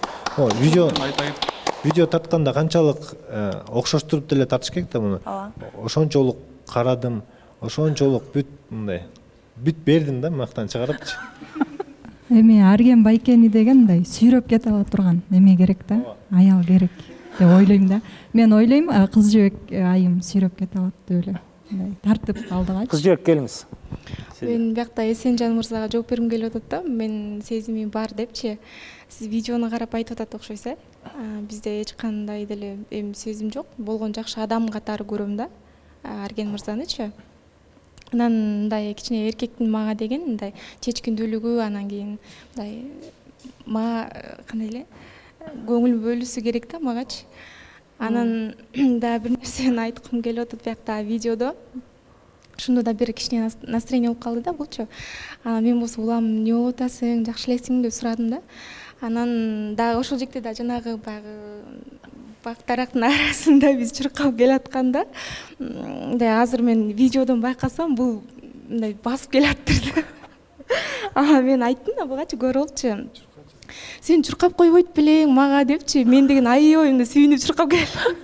Видео тартканда канчалык окшоштуруп деле тартыш керек да муну. Ошончолук карадым, ошончолук бүт бердим да, мактан чыгарыпчы. Эми Арген Байкени деген мындай сүйрөп кете ала турган неме керек да, аял керек деп ойлойм да. Мен ойлойм, Кыз жибек айым сүйрөп кете алат деп эле. Мындай тартып алдыгачы. Кыз жибек келиңиз. Мен биякта Эсенжан мырзага жооп бергим келип атат да. Мен сезимим бар депчи. Сиз видеону карап айтып атат окшойсуз, бизде эч кандай деле эми сезим жок. Болгон жакшы адам катары көрөм да, Арген мырзанычы. Анан мындай кичине эркектин мага деген мындай чечкиндүүлүгү, анан кийин мындай мага кандай эле көңүл бөлүүсү керек да магачы. Анан да бир нерсени айткым келип атат биякта видеодо. Ошондо да бир кичине настроение болуп калды да булчу. Анан мен болсо улам эмне болуп атасың, жакшы элесиң деп сурадым да. Анан да ошол жекте да жанагы баягы бак тарактын арасында биз чуркап келатканда, мындай азыр мен видеодон байкасам бул мындай басып келаптыр да. Мен айттым да бугачы көрүп алчу. Сен чуркап койбойт белең мага депчи. Мен деген аябай мындай сүйүнүп чуркап келем.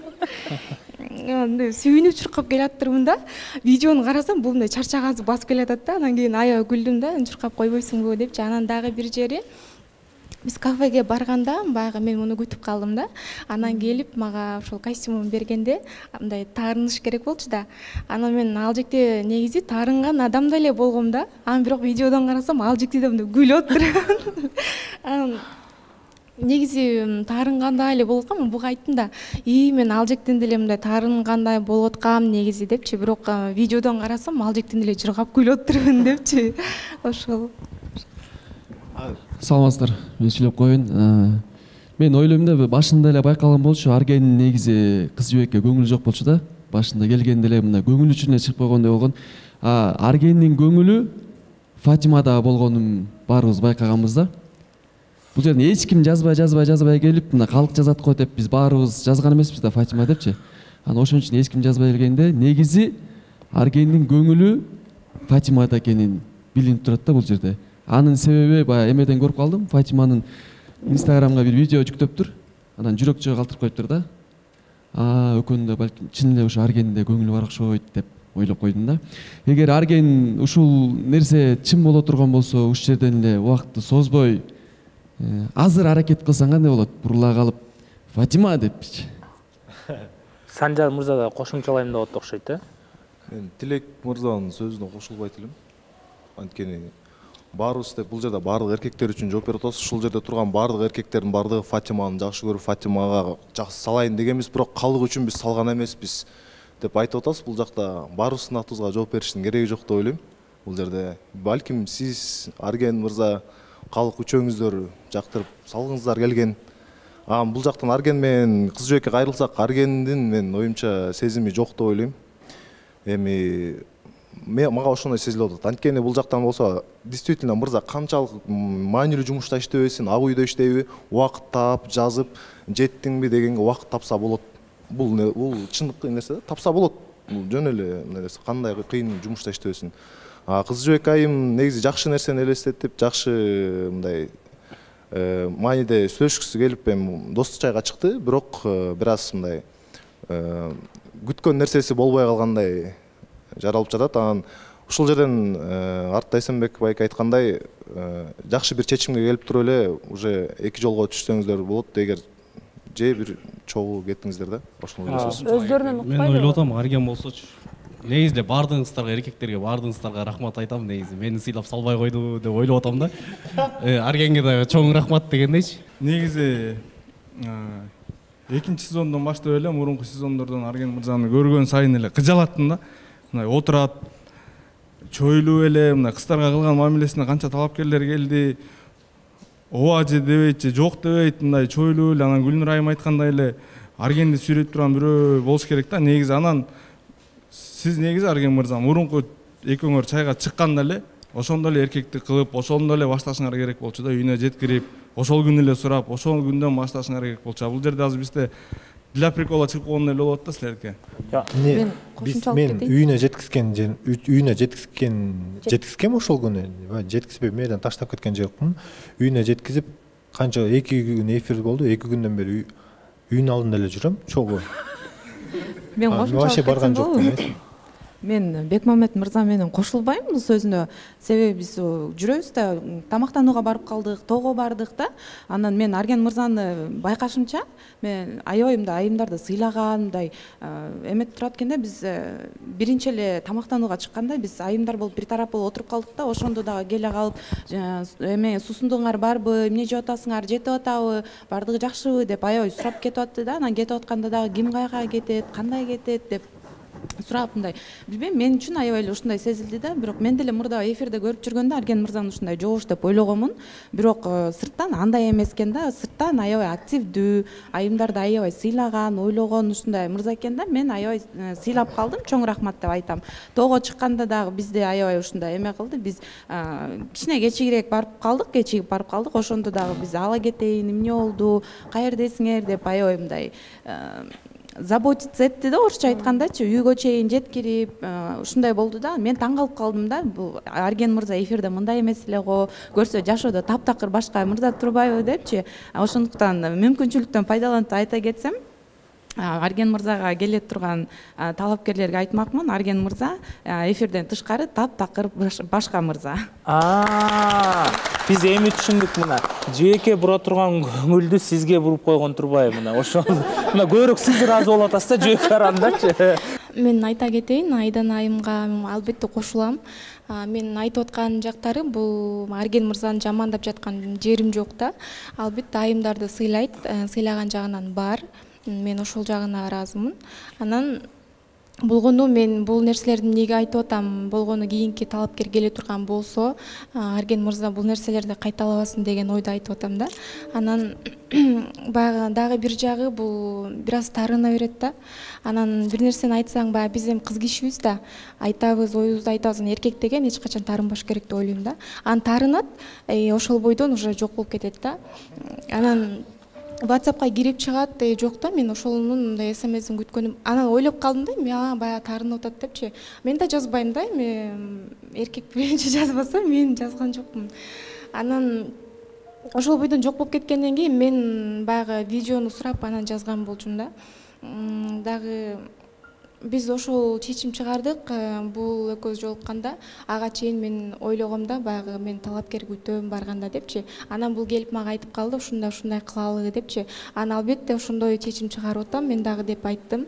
Сүйүнүп чуркап келаптырмын да. Видеону карасам бул мындай чарчагансып басып келатат да. Анан кийин аябай күлдүм да, чуркап койбойсуңбу депчи. Анан дагы бир жери биз кафеге барганда баягы мен муну күтүп калдым да. Анан келип мага ошол костюмун бергенде мындай таарыныш керек болчу да. Анан мен ал жекте негизи таарынган адамдай эле болгом да. Анан бирок видеодон карасам ал жекте да мындай күлүп отурам. Анан негизи таарынгандай эле болуп аткам. Буга айттым да, мен ал жектен деле мындай таарынгандай болуп аткам негизи депчи. Бирок видеодон карасам ал жектен деле чуркап күлүп отурмун депчи. Ошол. Саламатсыздар, мен сүйлөп коеюн. Мен ойлойм да башында эле байкалган болчу, Аргенин негизи Кыз жибекке көңүлү жок болчу да. башында келгенде эле мына көңүл үчүн эле чыгып койгондой болгон. Аргендин көңүлү Фатимада болгонун баарыбыз байкаганбыз да. Бул жерден эч ким жазбай келип, мына калк жазат го деп биз баарыбыз жазган эмеспиз да Фатима депчи. Анан ошон үчүн эч ким жазбай келгенде негизи Аргендин көңүлү Фатимада экенин билинип турат да бул жерде. Анын себеби баягы эмеден көрүп калдым. Фатиманын Инстаграмга бир видео жүктөптүр. Анан жүрөкчөгө калтырып коюптур да. Өкөндө балким чын эле ушу Аргенде көңүлү бар окшойт деп ойлоп койдум да. Эгер Арген ушул нерсе чын боло турган болсо, ушул жерден эле убакытты созбой азыр аракет кылсаң кандай болот? Бурула калып Фатима депчи. Санжар мырза да кошумчалайм деп окшойт да. Мен Тилек мырзанын сөзүнө кошулбайт элем. Анткени баарыбыз деп бул жерде баардык эркектер үчүн жооп берип атабыз. Ушул жерде турган баардык эркектердин баардыгы Фатиманы жакшы көрүп, Фатимага жакшы салайын дегенбиз, бирок калык үчүн биз салган эмеспиз деп айтып атабыз. Бул жакта баарыбыздын атыбызга жооп бериштин кереги жок деп ойлойм. Бул жерде балким сиз Арген мырза калык үчөөңүздөр жактырып салгыңыздар келген. Бул жактан Арген менен кыз жөөккө кайрылсак, Аргендин мен оюмча сезими жок деп ойлойм. Эми мага ошондой сезилип атат. Анткени бул жактан болсо действительно мырза канчалык маанилүү жумушта иштебесин, ак үйдө иштейби, убакыт таап жазып, жеттиңби дегенге убакыт тапса болот. Бул чындык нерсе да, тапса болот. Бул жөн эле нерсе, кандай кыйын жумушта иштебесин. Кыз жөөк айым негизи жакшы нерсени элестетип, жакшы мындай мааниде сүйлөшкүсү келип эми достук жайга чыкты, бирок бир аз мындай күткөн нерсеси болбой калгандай жаралып жатат. Анан ушул жерден артта Эсенбек байке айткандай жакшы бир чечимге келип туруп эле уже эки жолго түшсөңүздөр болот. Эгер же бир чогуу кеттиңиздер да, ошону ойлосоңуз. Өздөрүнөн укпайбы? Мен ойлоп атам, Арген болсочу. Негизи эле баардыгыңыздарга, эркектерге баардыгыңыздарга рахмат айтам. Негизи мени сыйлап салбай койду деп ойлоп атам да. Аргенге да чоң рахмат дегендейчи. Негизи экинчи сезондон баштап эле мурунку сезондордон Арген мырзаны көргөн сайын эле кыжалаттым да. Мындай отурат, чойлуу эле, мындай кыздарга кылган мамилесине канча талапкерлер келди. Ооба же дебейт же жок дебейт, мындай чойлуу эле. Анан Гүлнур айым айткандай эле Аргенди сүйрөп турган бирөө болуш керек да. Негизи анан сиз негизи Арген мырза мурунку экөөңөр чайга чыкканда эле ошондо эле эркектик кылып, ошондо эле башташыңар керек болчу да. Үйүнө жеткирип, ошол күнү эле сурап, ошол күндөн башташыңар керек болчу. Бул жерде азыр бизде для прикола чыгып койгондой эле болот да силерге. Мен үйүнө жеткизгем ошол күнү. Жеткизбей мээден таштап кеткен жокмун. Үйүнө жеткизип, канча 2 күн эфир болду. 2 күндөн бери үйүнүн алдында эле жүрөм, чогуу. Мен вообще барган жокмун. Мен Бекмамет мырза менен кошулбайм бул сөзүнө. Себеби биз жүрөбүз да, тамактанууга барып калдык, тоого бардык да. Анан мен Арген мырзаны байкашымча, мен аябай айымдарды сыйлагандай эмет турат экенде. Биз биринчи эле тамактанууга чыкканда биз айымдар болуп бир тарап болуп отуруп калдык да. Ошондо дагы келе калып, эме суусундугуңар барбы, эмне жеп атасыңар, жетип атабы, бардыгы жакшыбы деп аябай сурап кетип атты да. Анан кетип атканда дагы ким каяка кетет, кандай кетет деп сурап мындай. Билбейм, мен үчүн аябай эле ушундай сезилди да. Бирок мен деле мурда эфирде көрүп жүргөндө Арген мырзаны ушундай жоош деп ойлогонмун. Бирок сырттан андай эмес экен да. Сырттан аябай активдүү, айымдарды аябай сыйлаган, ойлогон ушундай мырза экен да. Мен аябай сыйлап калдым, чоң рахмат деп айтам. Тоого чыкканда дагы бизде аябай ушундай эме кылды. Биз кичине кечигирээк барып калдык, Ошондо дагы биз ала кетейин, эмне болду, каердесиңер деп аябай мындай заботиться этти да, орусча айткандачы, үйгө чейин жеткирип, ушундай болду да. Мен таң калып калдым да. Бул Арген мырза эфирде мындай эмес эле го, көрсө жашоодо таптакыр башка мырза турбайбы депчи. Ошондуктан мүмкүнчүлүктөн пайдаланып айта кетсем, Арген мырзага келе турган талапкерлерге айтмакмын. Арген мырза эфирден тышкары таптакыр башка мырза. Биз эми түшүндүк мына. Жээкке бура турган көңүлдү сизге буруп койгон турбайбы мына. Ошол мына көрөк сиз ыраазы болуп атасыз да, жөөккө арандачы. Мен айта кетейин, Айдан айымга албетте кошулам. Мен айтып аткан жактары бул Арген мырзаны жамандап жаткан жерим жок да. Албетте айымдарды сыйлайт, сыйлаган жагынан бар. Мен ошол жагына ыраазымын. Анан болгону мен бул нерселерди эмнеге айтып атам болгону кийинки талапкер келе турган болсо Арген мырза бул нерселерди кайталабасын деген ойдо айтып атам да. Анан баягы дагы бир жагы бул бир аз таарына берет да. Анан бир нерсени айтсаң баягы биз эми кыз кишибиз да, айтабыз, оюбузду айтабыз. Эркек деген эч качан таарынбаш керек деп ойлойм да. Анан таарынат, ошол бойдон уже жок болуп кетет да. Анан WhatsApp'ка кирип чыгат, жок да, мен ошонун мындай SMS-ин күткөнүм. Анан ойлоп калдым да, мен баягы таарынып атат депчи. Мен да жазбайм да, эми эркек биринчи жазбаса, мен жазган жокмун. Анан ошол бойдон жок болуп кеткенден кийин мен баягы видеону сурап анан жазган болчумун да. Дагы биз ошол чечим чыгардык, бул экөөбүз жолукканда, ага чейин мен ойлогом да, баягы мен талапкер күтөм барганда депчи. Анан бул келип мага айтып калды, ушундай кылалы депчи. Анан албетте ошондой чечим чыгарып атам мен дагы деп айттым.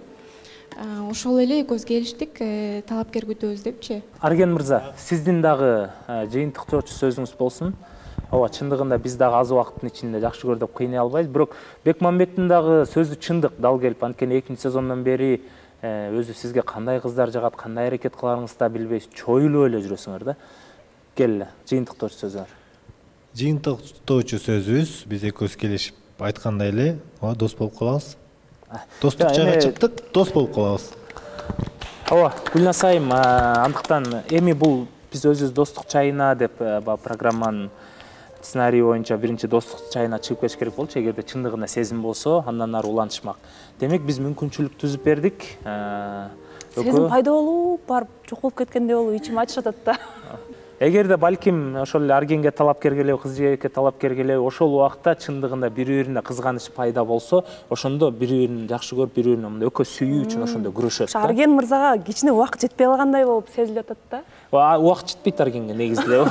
Ошол эле экөөбүз келиштик, талапкер күтөбүз депчи. Арген мырза, сиздин дагы жыйынтыктоочу сөзүңүз болсун. Ооба, чындыгында биз дагы аз убакыттын ичинде жакшы көр деп кыйнай албайбыз. Бирок Бекмамбеттин дагы сөзү чындык, дал келип, анткени 2-сезондон бери өзү сизге кандай кыздар жагат, кандай аракет кыларыңызды да билбейсиз, чоюлуп эле жүрөсүңөр да. Келе, жыйынтыктоочу сөзүңөр. Жыйынтыктоочу сөзүбүз биз экөөбүз келишип айткандай эле, дос болуп калабыз. Достук жайга чыктык, дос болуп калабыз. Ооба, Гүлназ айым, андыктан эми бул биз өзүбүз достук чайына деп программанын сценарий боюнча биринчи достук чайына чыгып кетиш керек болчу. Эгерде чындыгында сезим болсо, андан ары улантышмак. Демек биз мүмкүнчүлүк түзүп бердик. Сезим пайда болуп, барып жок болуп кеткендей болуп ичим ачышат да. Эгерде балким ошол эле Аргенге талапкер келеби, кыз жигитке талапкер келеби, ошол убакта чындыгында бири-бирине кызганыч пайда болсо, ошондо бири-бирин жакшы көрүп, бири-бирине мындай экөө сүйүү үчүн ошондо күрөшөт да. Арген мырзага кичине убакыт жетпей калгандай болуп сезилип атат да. Убакыт жетпейт Аргенге негизде.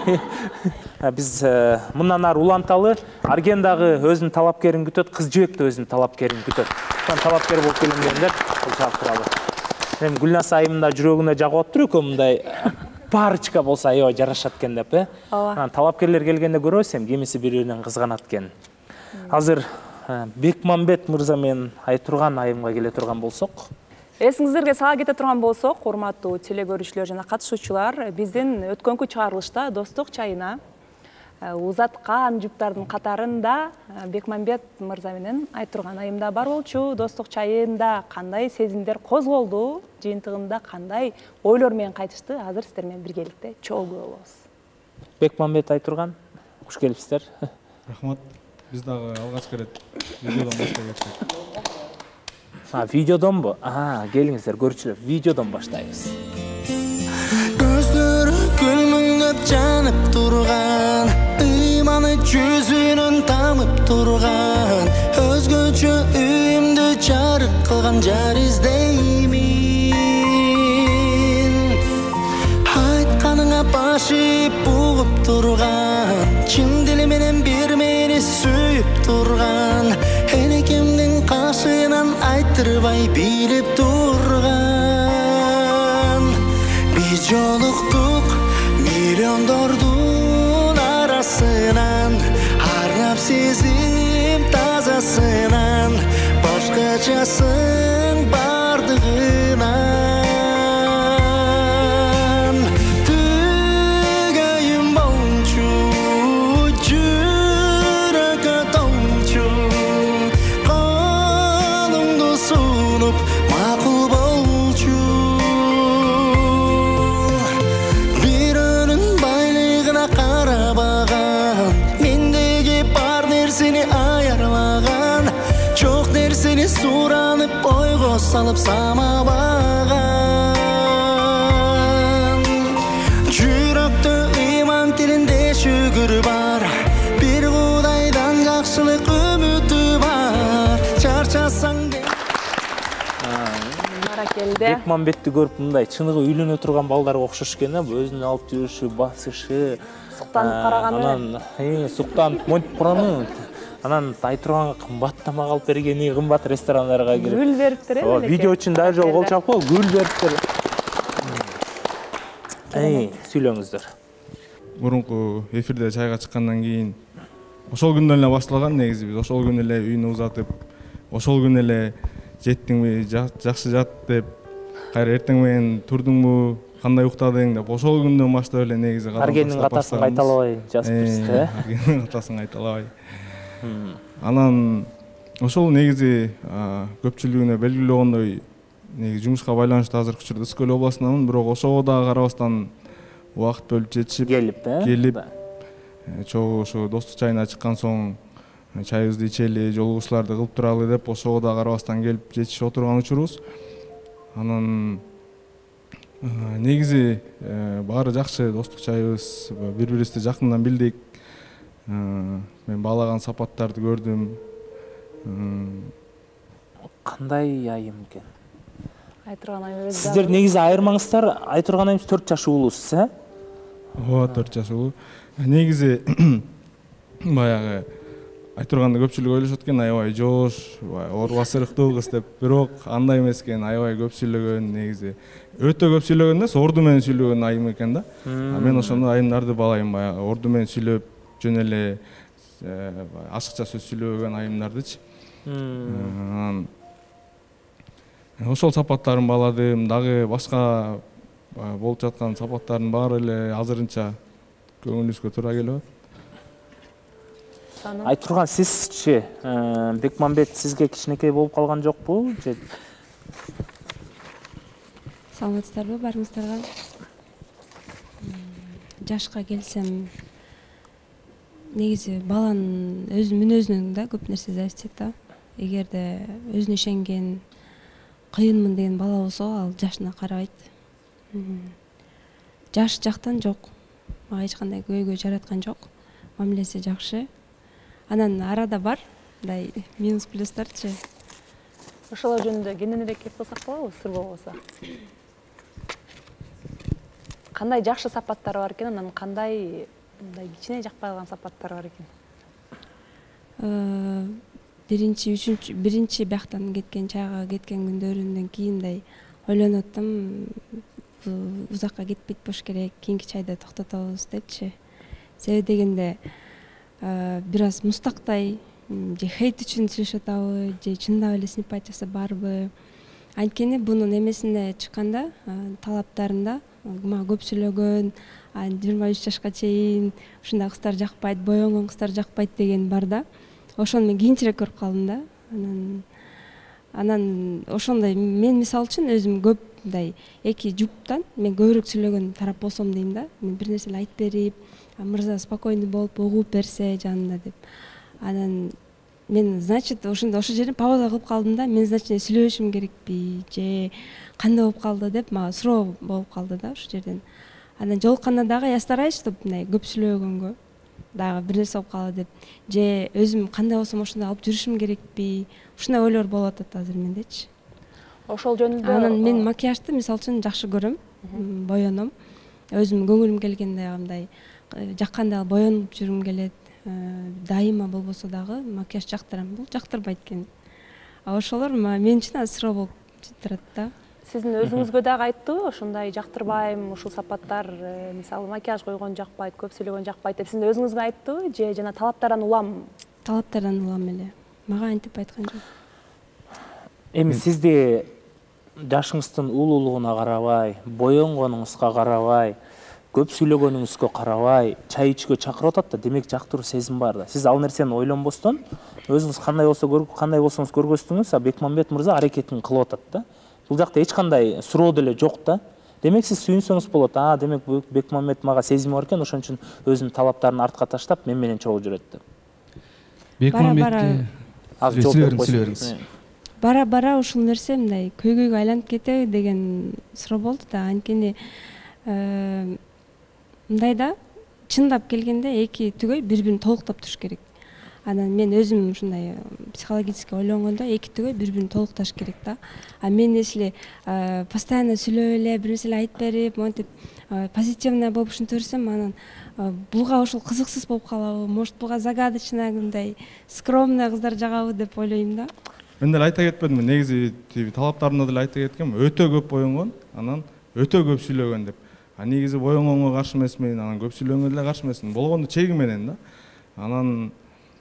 Биз мындан ары уланталы. Арген дагы өзүнүн талапкерин күтөт, кыз жибек да өзүнүн талапкерин күтөт. Талапкер болуп келиңдер, чаап туралы. Эми Гүлназ айымдын да жүрөгүнө жагып атыптыр экөө мындай парочка болсо аябай жарашат экен деп, Анан талапкерлер келгенде көрөбүз эми кимиси бири-биринен кызганат экен. Азыр Бекмамбет мырза менен Айтурган айымга келе турган болсок. Эсиңиздерге сала кете турган болсок, урматтуу телекөрүүчүлөр жана катышуучулар, биздин өткөнкү чыгарылышта достук чайына узаткан жуптардын катарында Бекмамбет мырза менен Айтурган айымда бар болчу. Достук чайында кандай сезимдер козголду, жыйынтыгында кандай ойлор менен кайтышты, азыр сиздер менен биргеликте чогуу болобуз. Бекмамбет, Айтурган, куш келипсиздер. Рахмат. Биз дагы алгачкы ирет видеодон баштап кеттик. Видеодонбу? Келиңиздер көрүүчүлөр, видеодон баштайбыз. Көздөрү күлмүңдөп жанып турган, ыйманы жүзүнөн тамып турган, өзгөчө үйүмдү жарык кылган жар издеймин. Айтканыңа баш ийип бугуп турган, чын дили менен бир мени сүйүп турган, энекемдин кашынан айтырбай билип турган. Биз жолуктук миллиондордун арасынан, арнап сезим тазасынан, башкачасың бардыгынан. Түгөйүм болчу, жүрөккө толчу, колуңду сунуп макул болчу. Бирөөнүн байлыгына карабаган, мендеги бар нерсени аярлаган, жок нерсени суранып ойго салып самабаган. Жүрөктө ыйман тилинде шүгүр бар, бир Кудайдан жакшылык үмүтү бар, чарчасаң Бекмамбетти көрүп мындай чыныгы үйлөнө турган балдарга окшош экен, өзүнүн алып жүрүшү, басышы, суктанып караганы. Анан суктанып монтип турганы. Анан Айтурганга кымбат тамак алып бергени, кымбат ресторандарга кирип. Гүл бериптир эми. Видео үчүн дагы жол кол чапкыл, гүл бериптир. Сүйлөңүздөр. Мурунку эфирде чайга чыккандан кийин ошол күндөн эле башталган негизи. Биз ошол күнү эле үйүнө узатып, ошол күнү эле жеттиңби, жакшы жат деп кайра эртең менен турдуңбу, кандай уктадың деп ошол күндөн баштап эле негизи Аргендин катасын кайталабай жазып берсиз, Аргендин катасын кайталабай. Анан ошол негизи көпчүлүгүнө белгилүү болгондой негизи жумушка байланыштуу азыр учурда Ысык Көл областындамын, бирок ошого дагы карабастан убакыт бөлүп жетишип келип чогуу ушу достук чайына чыккан соң чайыбызды ичели, жолугушууларды кылып туралы деп ошого да карабастан келип жетишип отурган учурубуз. Анан негизи баары жакшы, достук чайыбыз, бири-бирибизди жакындан билдик. Мен баалаган сапаттарды көрдүм. Кандай айым экен? Айтырган айым. Сиздер негизи айырмаңыздар, Айтырган айым 4 жаш уулусуз, Ооба, 4 жаш уулу. Негизи баягы Айтырганды көпчүлүк ойлошот экен, аябай жоош, орго сырыктуу кыз деп. Бирок андай эмес экен, аябай көп сүйлөгөн, негизи өтө көп сүйлөгөн эмес, орду менен сүйлөгөн айым экен да. Мен ошондой айымдарды баалайм, баягы орду менен сүйлөп, жөн эле ашыкча сөз сүйлөгөн айымдардычы. Ошол сапаттарын бааладым, дагы башка болуп жаткан сапаттардын баары эле азырынча көңүлүбүзгө туура келип атат. Айтырган сизчи, Бекмамбет сизге кичинекей болуп калган жокпу? Саламатсыздарбы баарыңыздарга? Жашка келсем, негизи баланын өз мүнөзүнөн да көп нерсе зависит да. Эгерде өзүнө ишенген, кыйынмын деген бала болсо, ал жашына карабайт. Жаш жактан жок. Мага эч кандай көйгөй жараткан жок. Мамилеси жакшы. Анан арада бар, мындай минус плюстарчы. Ошол жөнүндө кененирээк кеп калсак болобу, сыр болбосо? Кандай жакшы сапаттары бар экен, анан кандай мындай кичине жакпай калган сапаттары бар экен? Биринчи бияктан кеткен, чайга кеткен күндөрүндөн кийин мындай ойлонуп аттым, узакка кетпейт болуш керек, кийинки чайда токтотобуз депчи. Себеби дегенде бир аз мустактай, же хейт үчүн сүйлөшүп атабы, же чындап эле симпатиясы барбы. Анткени бунун эмесине чыкканда, талаптарында мага көп сүйлөгөн, 23 жашка чейин ушундай кыздар жакпайт, боёнгон кыздар жакпайт деген бар да. Ошону мен кийинчерээк көрүп калдым да. Анан ошондой мен мисалы үчүн өзүм көп мындай эки жуптан мен көбүрөөк сүйлөгөн тарап болсом дейм да. Мен бир нерсени айтып берип, мырза спокойный болуп угуп берсе жанында деп. Анан мен, значит, ошондо ошол жерден повода кылып калдым да. Мен, значит, сүйлөшүм керекпи же кандай болуп калды деп мага суроо болуп калды да ошол жерден. Анан жолукканда дагы я стараюсь, чтоб мындай көп сүйлөгөнгө дагы бир нерсе болуп калды деп, же өзүм кандай болсом ошондой алып жүрүшүм керекпи, ушундай ойлор болуп атат азыр мендечи. Ошол жөнүндө анан мен макияжды мисалы үчүн жакшы көрөм, боёном. Өзүм көңүлүм келгенде мындай жакканда боёнуп жүрүм келет. Дайыма болбосо дагы макияж жактырам. Бул жактырбайт экен. Ошолор мен үчүн азыр суроо болуп турат да. Сиздин өзүңүзгө дагы айттыбы, ошондой жактырбайм, ушул сапаттар, мисалы макияж койгон жакпайт, көп сүйлөгөн жакпайт деп сиздин өзүңүзгө айттыбы, же жана талаптардан улам? Талаптардан улам эле. Мага антип айткан жок. Эми сизди жашыңыздын улуулугуна карабай, боёнгонуңузга карабай, көп сүйлөгөнүңүзгө карабай, чай ичүүгө чакырып атат да, демек жактыруу сезим бар да. Сиз ал нерсени ойлонбостон, өзүңүз кандай болсоңуз көргөзсөңүз, Бекмамбет мырза аракетин кылып атат да. Бул жакта эч кандай суроо деле жок да. Демек сиз сүйүнсөңүз болот. Демек Бекмамбет мага сезими бар экен, ошон үчүн өзүнүн талаптарын артка таштап, мен менен чогуу жүрөт деп. Бекмамбетке сүйлөңүз. Бара-бара ушул нерсе мындай көйгөйгө айланып кетеби деген суроо болду да. Анткени мындай да, чындап келгенде эки түгөй бири-бирин толуктап туруш керек. Анан мен өзүм ушундай психологически ойлонгондо эки түгөй бири-бирин толукташ керек да. Мен если постоянно сүйлөп эле, бир нерсе айтып берип, монтип позитивный болуп ушинте берсем, анан буга ошол кызыксыз болуп калабы, может буга загадочный, мындай скромный кыздар жагабы деп ойлойм да. Мен деле айта кетпедимби, негизи талаптарымда деле айта кеткем, өтө көп боёнгон, анан өтө көп сүйлөгөн деп. Негизи боёнгонго каршы эмесмин, анан көп сүйлөгөнгө деле каршы эмесмин. Болгондо чеги менен да. Анан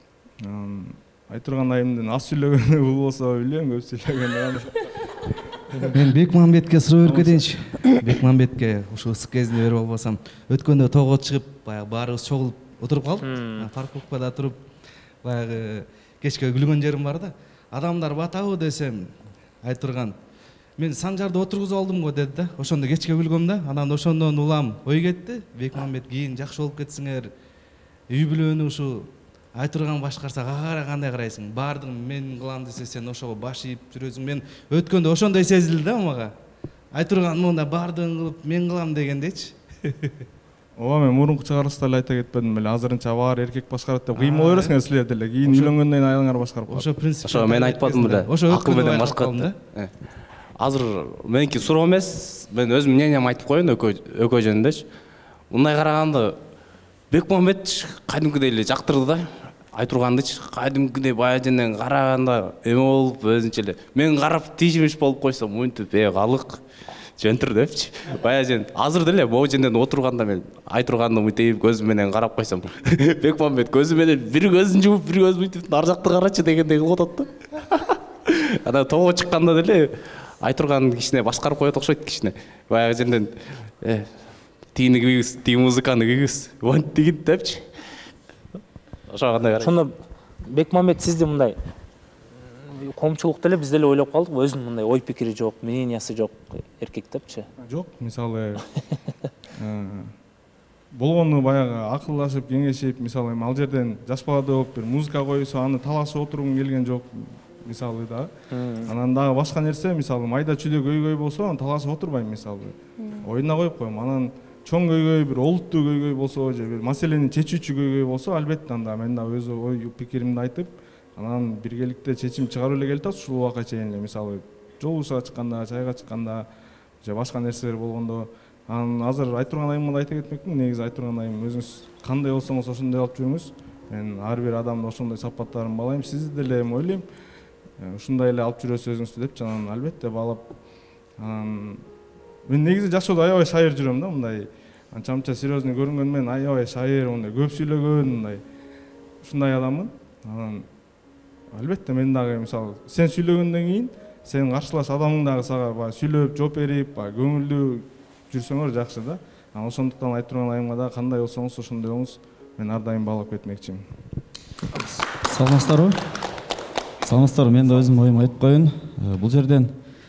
Айтырган айымдын аз сүйлөгөнү бул болсо билбейм, көп сүйлөгөнү. Мен Бекмамбетке суроо берип кетейинчи. Бекмамбетке ушу ысык кезинде берип албасам, өткөндө тоого чыгып, баягы баарыбыз чогулуп отуруп калдык. Парковкада туруп, баягы кечке күлгөн жерим бар да. Адамдар батабы десем, айтырган. Мен Санжарды отургузуп алдым го деди да. Ошондо кечке күлгөм да. Анан ошондон улам ой кетти. Бекмамбет кийин жакшы болуп кетсиңер. Үй бүлөнү ушу Айтырган башкарса кандай карайсың? Баардыгын мен кылам десе сен ошого баш ийип жүрөсүң. Мен өткөндө ошондой сезилди да мага. Айтырган монда баардыгын кылып мен кылам дегендечи. Ооба, мен мурунку чыгарылышта эле айта кетпедим беле. Азырынча баары эркек башкарат деп кыйын боло бересиңер силер деле. Кийин үйлөнгөндөн кийин айылыңар башкарып калат. Ошо принцип. Ошо мен айтпадым беле. Акыл менен башкарат. Азыр меники суроо эмес, мен өз мнениямды айтып коеюн экөө жөнүндөчү. Мындай караганда Бекмамбет кадимкидей эле жактырды да. Айтыргандычы кадимкидей бая женден караганда эме болуп өзүнчө эле. Мен карап тийишмиш болуп койсом, мынтип калык жөнтүр депчи. Бая жен азыр деле могу женден отурганда мен айтырганды мынтип көзүм менен карап койсом, Бекмамбет көзү менен бир көзүн жумуп, бир көзүн мынтип ар жакты карачы дегендей кылып атат да. Анан тоого чыкканда деле айтырган кичине башкарып коет окшойт кичине. Баягы женден тийини кийгиз, тий музыканы кийгиз, вонт дегин депчи. Ошондо Бекмамбет сизди мындай коомчулук деле биз деле ойлоп калдык, өзүнүн мындай ой пикири жок, мнениясы жок эркек депчи. Жок, мисалы болгону баягы акылдашып, кеңешип, мисалы эми ал жерден жаш бала болуп бир музыка коюусу, аны талашып отургум келген жок, мисалы да. Анан дагы башка нерсе, мисалы майда чүйдө көйгөй болсо, аны талашып отурбайм, мисалы. Оюна коюп коем. Анан чоң көйгөй, бир олуттуу көйгөй болсо, же бир маселени чечүүчү көйгөй болсо, албетте анда мен да өз ой пикиримди айтып, анан биргеликте чечим чыгарып эле келатат ушул убакка чейин эле. Мисалы, жолугушууга чыкканда, чайга чыкканда, же башка нерселер болгондо, анан азыр Айтырган айымга айта кетмекмин. Негизи Айтырган айым өзүңүз кандай болсоңуз ошондой алып жүрүңүз. Мен ар бир адамдын ошондой сапаттарын баалайм. Сизди деле эми ойлойм. Ушундай эле алып жүрөсүз өзүңүздү депчи, анан албетте баалап. Анан мен негизи жашоодо аябай шайыр жүрөм да, мындай анча-мынча серьезный көрүнгөн мен аябай шайыр, мындай көп сүйлөгөн, мындай ушундай адаммын. Анан албетте мен дагы мисалы сен сүйлөгөндөн кийин сен каршылаш адамың дагы сага баягы сүйлөп, жооп берип, баягы көңүлдүү жүрсөңөр жакшы да. Анан ошондуктан Айтырган айымга да кандай болсоңуз ошондой болуңуз, мен ар дайым баалап кетмекчимин. Саламатсыздарбы? Саламатсыздарбы? Мен да өзүмдүн оюмду айтып коеюн. Бул жерден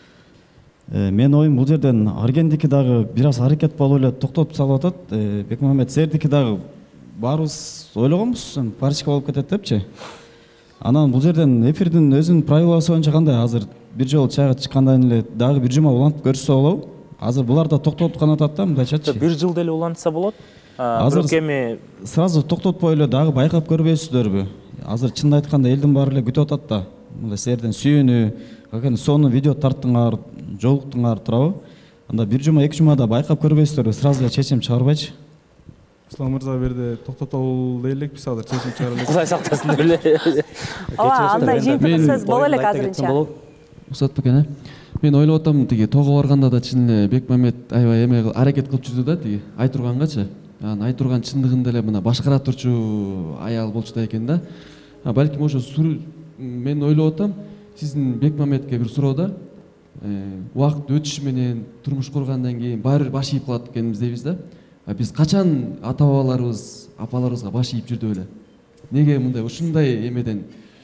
мен оюм бул жерден Аргендики дагы бир аз аракет болуп эле токтотуп салып атат. Бекмамбет силердики дагы баарыбыз ойлогонбуз, парочка болуп кетет депчи. Анан бул жерден эфирдин өзүнүн правиласы боюнча кандай? Азыр бир жолу чайга чыккандан эле дагы бир жума улантып көрүшсө болобу? Азыр булар да токтотуп гана атат да, мындайчачы. Бир жыл деле улантса болот. Азыр эми сразу токтотпой эле дагы байкап көрбөйсүздөрбү? Азыр чынын айтканда элдин баары эле күтүп атат да. Мындай силерден сүйүүнү, какен сонун видео тарттыңар, жолуктуңар туурабы? Анда бир жума, эки жумада байкап көрбөйсүздөрбү? Сразу эле чечим чыгарбайчы? Ислам мырза берди токтотолу дейлекпиз азыр чечим чыгара элек. Кудай сактасын деле. Ооба, андай жыйынтык сөз боло элек азырынча. Рухсат бекен, мен ойлоп атам, тиги тоого барганда да чын эле Бекмамбет аябай эме аракет кылып жүрдү да, тиги Айтыргангачы. Анан Айтырган чындыгында эле мына башкара турчу аял болчу да экен да. Балким ошо мен ойлоп атам, сиздин Бекмамбетке бир суроо убакыт өтүшү менен турмуш кургандан кийин баары бир баш ийип калат экенбиз дейбиз да. Биз качан ата бабаларыбыз, апаларыбызга баш ийип жүрдү эле? Неге мындай ушундай эмеден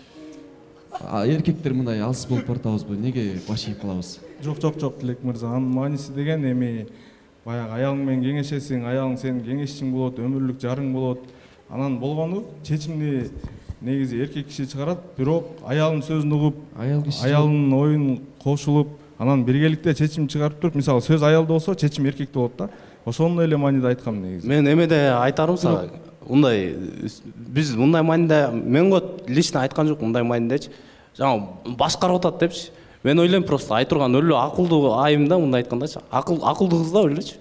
эркектер мындай алыс болуп баратабызбы? Неге баш ийип калабыз? Жок, Тилек мырза, анын мааниси деген эми баягы аялың менен кеңешесиң, аялың сенин кеңешчиң болот, өмүрлүк жарың болот. Анан болгону чечимди негизи эркек киши чыгарат, бирок аялдын сөзүн угуп, аялдын оюн кошулуп, анан биргеликте чечим чыгарып туруп, мисалы сөз аялда болсо, чечим эркекте болот да. Ошондой эле мааниде айткам негизи. Мен эмеде айтарым сага, мындай биз мындай мааниде мен го лично айткан жок, мындай маанидечи. Жаңа башкарып атат депчи. Мен ойлойм просто Айтырган өлө акылдуу айым да, мындай айткандачы. Акылдуу кыз да өлөчү.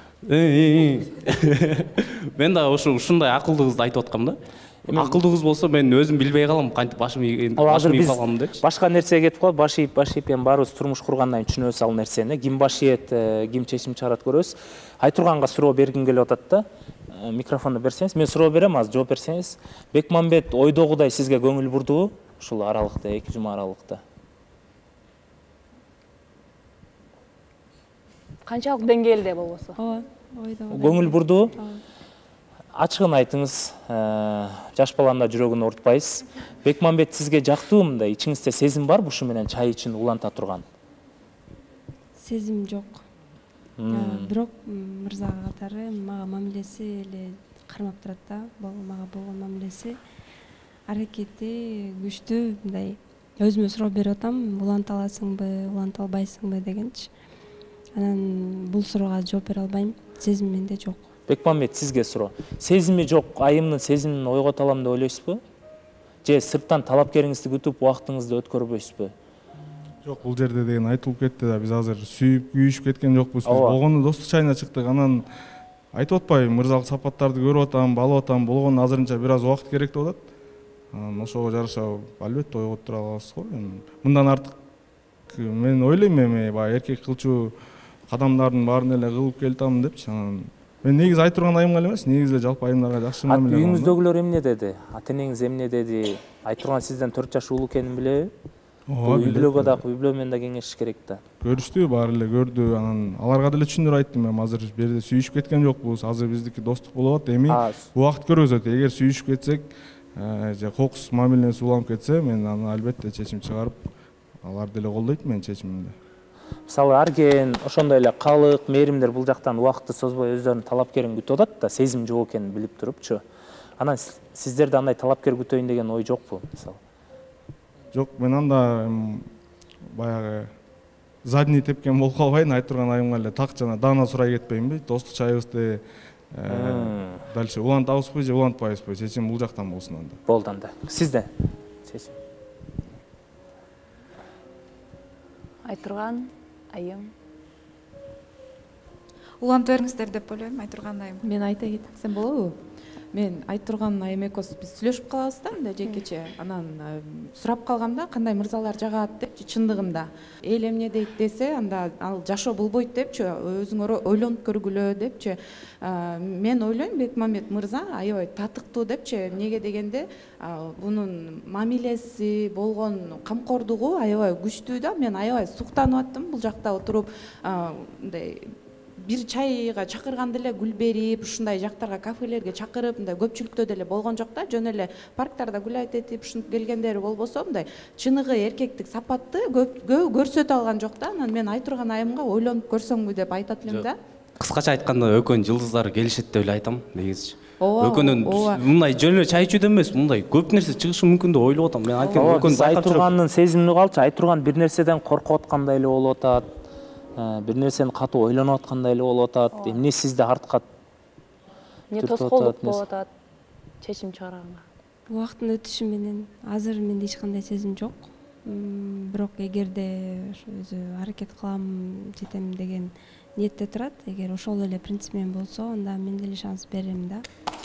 Мен да ушундай акылдуу кызды айтып аткам да. Акылдуу кыз болсо мен өзүм билбей калам, кантип башым ийип калгам депчи. Башка нерсеге кетип калып, баш ийип эми баарыбыз турмуш кургандан кийин түшүнөбүз ал нерсени. Ким баш ийет, ким чечим чыгарат көрөбүз. Айтырганга суроо бергим келип атат да. Микрофонду берсеңиз, мен суроо берем, азыр жооп берсеңиз. Бекмамбет ойдогудай сизге көңүл бурдубу ушул аралыкта, 2 жума аралыкта? Канчалык деңгээлде болбосо? Ооба, ойдо. Көңүл бурдубу? Ачыгын айтыңыз, жаш баланын да жүрөгүн оорутпайсыз. Бекмамбет, сизге жактуу мындай ичиңизде сезим барбы ушу менен чай үчүн уланта турган? Сезим жок. Бирок мырза катары мага мамилеси эле кармап турат да, мага болгон мамилеси, аракети күчтүү, мындай өзүмө суроо берип атам, уланта аласыңбы, уланта албайсыңбы дегенчи. Анан бул суроога жооп бере албайм, сезим менде жок. Бекмамбет, сизге суроо. Сезими жок, айымдын сезимин ойгото алам деп ойлойсузбу? Же сырттан талапкериңизди күтүп убактыңызды өткөрбөйсүзбү? Жок, бул жерде деген айтылып кетти да, биз азыр сүйүп, күйүшүп кеткен жокпуз. Биз болгону достук чайына чыктык, анан айтып атпайбы, мырзалык сапаттарды көрүп атам, балып атам, болгону азырынча бир аз убакыт керек деп атат. Анан ошого жараша албетте ойготура аласыз го. Мындан артык мен ойлойм, эми баягы эркек кылчу кадамдардын баарын эле кылып келатам депчи. Анан мен негизи айтырган айымга эле эмес, негизи жалпы айымдарга жакшы мамиле кылам. Үйүңүздөгүлөр эмне деди? Ата энеңиз эмне деди? Айтырган сизден 4 жаш улуу экенин билеби? Үй бүлөгө дагы, үй бүлө менен да кеңешиш керек да. Көрүштү, баары эле көрдү. Анан аларга деле түшүндүрүп айттым, эми азыр бул жерде сүйүшүп кеткен жокпуз. Азыр биздики достук болуп атат. Эми убакыт көргөзөт. Эгер сүйүшүп кетсек, же кокус мамилеси уланып кетсе, мен аны албетте чечим чыгарып, алар деле колдойт менин чечимимди. Мисалы, арген, ошондой эле калык, мээримдер бул жактан убакытты созбой өздөрүнүн талапкерин күтүп атат да, сезим жок экенин билип турупчу. Анан сиздерде андай талапкер күтөйүн деген ой жокпу, мисалы? Жок, мен анда баягы задний тепкен болуп калбайын, айтырган айымга эле так жана даана сурай кетпейинби? Достук чайыбызды дальше улантабызбы же улантпайбызбы? Чечим бул жактан болсун анда. Болду анда. Сизде чечим. Айтырган айым. Уланта бериңиздер деп ойлойм, айтырган айым. Мен айта кетсем болобу? Мен айтырган айым экөөбүз биз сүйлөшүп калабыз да, мындай жекече. Анан сурап калгамда, кандай мырзалар жагат депчи, чындыгында. Эл эмне дейт десе, анда ал жашоо болбойт депчи, өзүңөр ойлонуп көргүлө депчи. Мен ойлойм, Бекмамбет мырза аябай татыктуу депчи. Эмнеге дегенде, бунун мамилеси, болгон камкордугу аябай күчтүү да. Мен аябай суктанып аттым бул жакта отуруп, мындай бир чайга чакырганда эле гүл берип, ушундай жактарга, кафелерге чакырып, мындай көпчүлүктө деле болгон жок да. Жөн эле парктарда гүл айтып, ушинтип келгендери болбосо, мындай чыныгы эркектик сапатты көрсөтө алган жок да. Анан мен айтырган айымга ойлонуп көрсөңбү деп айтат элем да. Кыскача айтканда экөөнүн жылдыздары келишет деп эле айтам, негизи. Экөөнүн мындай жөн эле чай ичүүдөн эмес, мындай көп нерсе чыгышы мүмкүн деп ойлоп атам. Мен айткан экөөнүн айтырганын сезимini калчы, айтрган бир нерседен коркуп аткандай эле болуп атат. Бир нерсени катуу ойлонуп аткандай эле болуп атат. Эмне сизди артка тоскоолдук болуп атат чечим чыгарганга? Убакыттын өтүшү менен азыр менде эч кандай сезим жок. Бирок эгерде өзү аракет кылам, жетем деген ниетте турат. Эгер ошол эле принцип менен болсо, анда мен деле шанс берем да.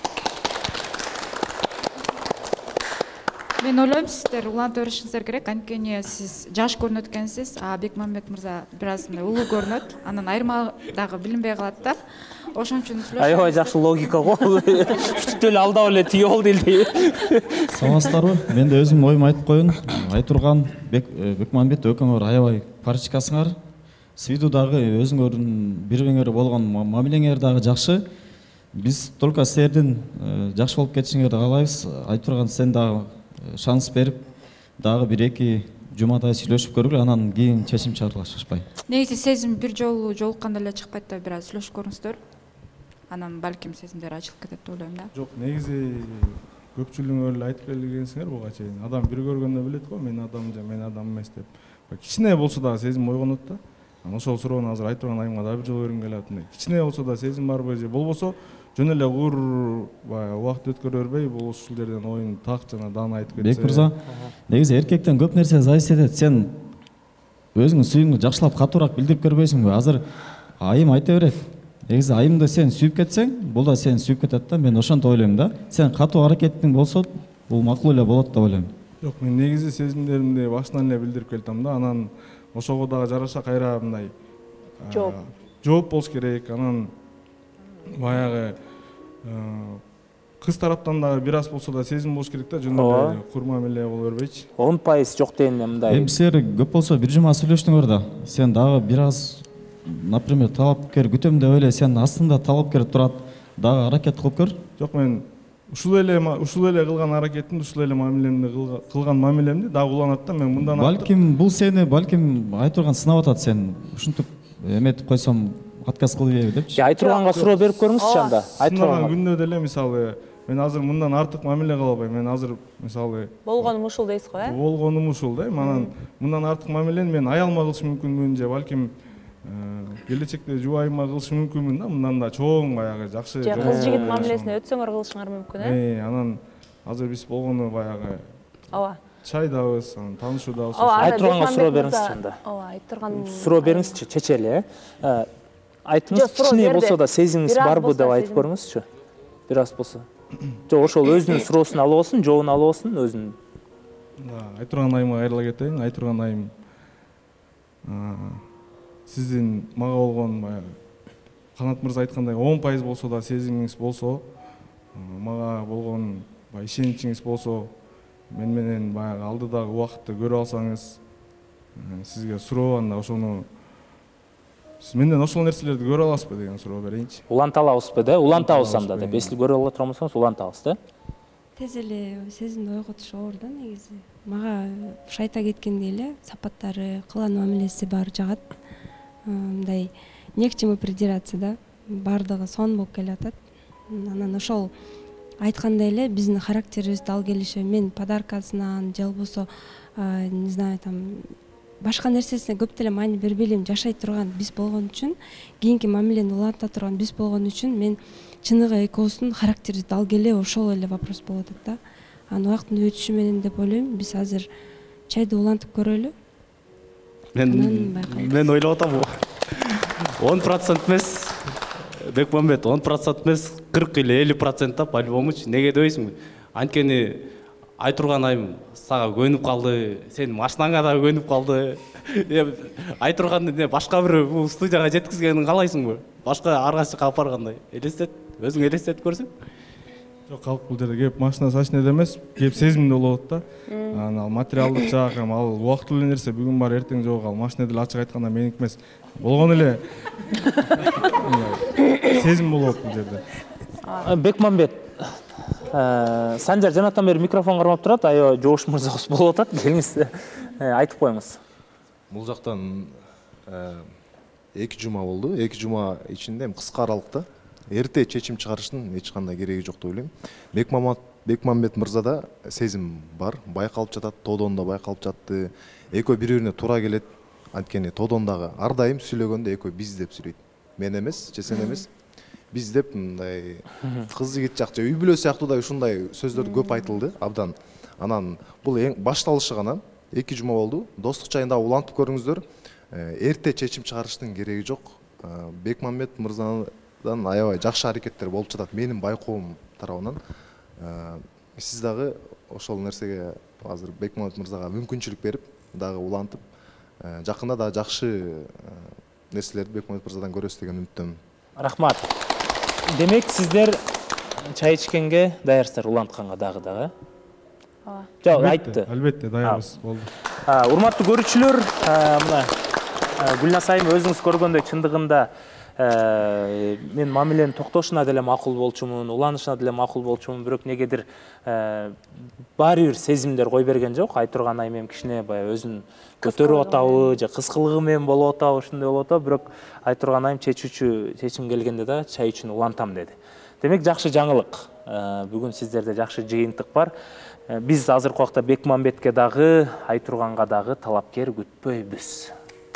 Мен ойлойм, сиздер уланта беришиңиздер керек. Анткени сиз жаш көрүнөт экенсиз, Бекмамбет мырза бир аз мындай улуу көрүнөт. Анан айырма дагы билинбей калат да. Ошон үчүн сүйлөшүп. Аябай жакшы логика го. Бүтүп эле алдап эле тие болду эле. Саламатсыздарбы? Мен да өзүм оюмду айтып коеюн. Айтурган Бекмамбет экөөңөр аябай парочкасыңар. С виду дагы өзүңөрдүн бири-бириңерге болгон мамилеңер дагы жакшы. Биз только силердин жакшы болуп кетишиңерди каалайбыз. Айтурган сен дагы шанс берип, дагы бир-эки жумадай сүйлөшүп көргүлө, анан кийин чечим чыгаргыла шашпай. Негизи сезим бир жолу жолукканда эле чыкпайт да, бир аз сүйлөшүп көрүңүздөр. Анан балким сезимдер ачылып кетет деп ойлойм да. Жок, негизи көпчүлүгүңөр эле айтып келгенсиңер буга чейин. Адам бир көргөндө билет го, мен адам же мен адам эмес деп. Кичине болсо дагы сезим ойгонот да. Ошол суроону азыр айтырган айымга дагы бир жолу бергим келип атат. Кичине болсо да сезим барбы же болбосо, жөн эле баягы убакыт өткөрө бербей, бул ушул жерден оюн так жана даана айтып кетсе. Бек мырза, негизи эркектен көп нерсе зависит этет. Сен өзүңдүн сүйүүңдү жакшылап катуураак билдирип көрбөйсүңбү? Азыр айым айта берет. Негизи айымды сен сүйүп кетсең, бул да сени сүйүп кетет да. Мен ошентип ойлойм да. Сен катуу аракетиң болсо, бул макул эле болот деп ойлойм. Жок, мен негизи сезимдеримди башынан эле билдирип келдим да. Анан ошого дагы жараша кайра мындай жооп болуш керек. Анан баягы кыз тараптан дагы бир аз болсо да сезим болуш керек да, жөн эле курмамиле боло бербейчи. 10% жок дегенде мындай. Эми силер көп болсо бир жума сүйлөштүңөр да. Сен дагы бир аз например, талапкер күтөм деп эле сен астында талапкер турат, дагы аракет кылып көр. Жок, мен ушул эле кылган аракетимди, ушул эле мамилемди кылган мамилемди дагы уланат да. Мен мындан балким бул сени Айтурган сынап атат, сен ушинтип эметип койсом отказ кылбайбы депчи. Айтурганга суроо берип көрүңүзчү анда. Айтурган күндө деле мисалы мен азыр мындан артык мамиле кыла албайм. Мен азыр мисалы болгонум ушул дейсиз го, болгонум ушул да. Манан мындан артык мамилени мен аялыма кылышым мүмкүнмүн же балким келечекте жубайыма кылышым мүмкүнмүн да. Мындан да чоң баягы жакшы. Же кыз жигит мамилесине өтсөңөр кылышыңар мүмкүн, Анан азыр биз болгону баягы чайдабыз, таанышуудабыз. Айтурганга суроо бериңизчи анда. Айтурган суроо бериңизчи, чечели, айтыңыз, кичине болсо да сезимиңиз барбы деп айтып көрүңүзчү. Бир аз болсо. Жок, ошол өзүнүн суроосун алып алсын, жообун алып алсын өзүнүн. Айтурган айымга кайрыла кетейин. Айтурган айым, сиздин мага болгон баягы Канат мырза айткандай 10% болсо да сезимиңиз болсо, мага болгон ишеничиңиз болсо, мен менен баягы алдыдагы убакытты көрө алсаңыз, сизге суроо анда ошону сиз менден ошол нерселерди көрө аласызбы деген суроо берейинчи. Уланта алабызбы да? Улантабыз анда деп. Эсли көрө ала турган болсоңуз улантабыз да? Тез эле сезимди ойготуш оор да негизи. Мага ушу айта кеткендей эле сапаттары, кылган мамилеси баары жагат. Мындай не к чему придираться да, баардыгы сон болуп келатат. Анан ошол айткандай эле биздин характерибиз дал келиши. Мен подаркасынан же болбосо не знаю там башка нерсесине көп деле маани бербей элем жашай турган биз болгон үчүн, кийинки мамилени уланта турган биз болгон үчүн мен чыныгы экөөбүздүн характерибиз дал келе ошол эле вопрос болуп атат да. Анан убакыттын өтүшү менен деп ойлойм, биз азыр чайды улантып көрөлү. Мен ойлоп атам 10% эмес, Бекмамбет 10% эмес, 40 или 50% да по-любомучу. Неге дебейсиңби? Анткени Айтурган айым сага көнүп калды, сенин машинаңа да көнүп калды. Айтурганды башка бир бул студияга жеткизгенин каалайсыңбы? Башка ар кайсы алып баргандай. Элестет, өзүң элестетип көрсөң. Жок, калк бул жерде кеп машина сачнеде эмес, кеп сезимде болуп атат да. Анан материалдык жак, ал убактылуу эле нерсе, бүгүн бар, эртең жок, ал машина деле ачык айтканда меники эмес. Болгон эле сезим болуп бул жерде. Бекмамбет, Санжар жанатан бери микрофон кармап турат, аябай жоош мырзабыз болуп атат. Келиңиз, айтып коюңуз. Бул жактан 2 жума болду. 2 жума ичинде кыска аралыкта эрте чечим чыгарыштын эч кандай кереги жок деп ойлойм. Бекмамбет мырзада сезим бар, байкалып жатат, Тодон да байкалып жатты. Экөө бири-бирине туура келет. Анткени Тодондагы ар дайым сүйлөгөндө экөө биз деп сүйлөйт. Мен эмес, же сен эмес. Биз деп мындай кыз жигит жак же үй бүлө сыяктуу да ушундай сөздөр көп айтылды абдан. Анан бул эң башталышы гана 2 жума болду. Достук жайында улантып көрүңүздөр. Эрте чечим чыгарыштын кереги жок. Бекмамбет мырзадан аябай жакшы аракеттер болуп жатат менин байкоом тарабынан. Сиз дагы ошол нерсеге азыр Бекмамбет мырзага мүмкүнчүлүк берип, дагы улантып, жакында да жакшы нерселерди Бекмамбет мырзадан көрөсүз деген үмүттөмүн. Рахмат. Демек сиздер чай ичкенге даярсыздар, улантканга дагы. Жок, айтты. Албетте даярбыз, болду. Урматтуу көрүүчүлөр, мына Гүлназ айым өзүңүз көргөндөй чындыгында мен мамилени токтошуна деле макул болчумун, уланышына деле макул болчумун, бирок негедир баары бир сезимдер кой берген жок. Айтурган айым эми кичине баягы өзүн көтөрүп атабы, же кыскылыгы менен болуп атабы, ушундай болуп атабы, бирок Айтурган айым чечим келгенде да чай үчүн улантам деди. Демек жакшы жаңылык. Бүгүн сиздерде жакшы жыйынтык бар. Биз азыркы убакта Бекмамбетке дагы, Айтурганга дагы талапкер күтпөйбүз.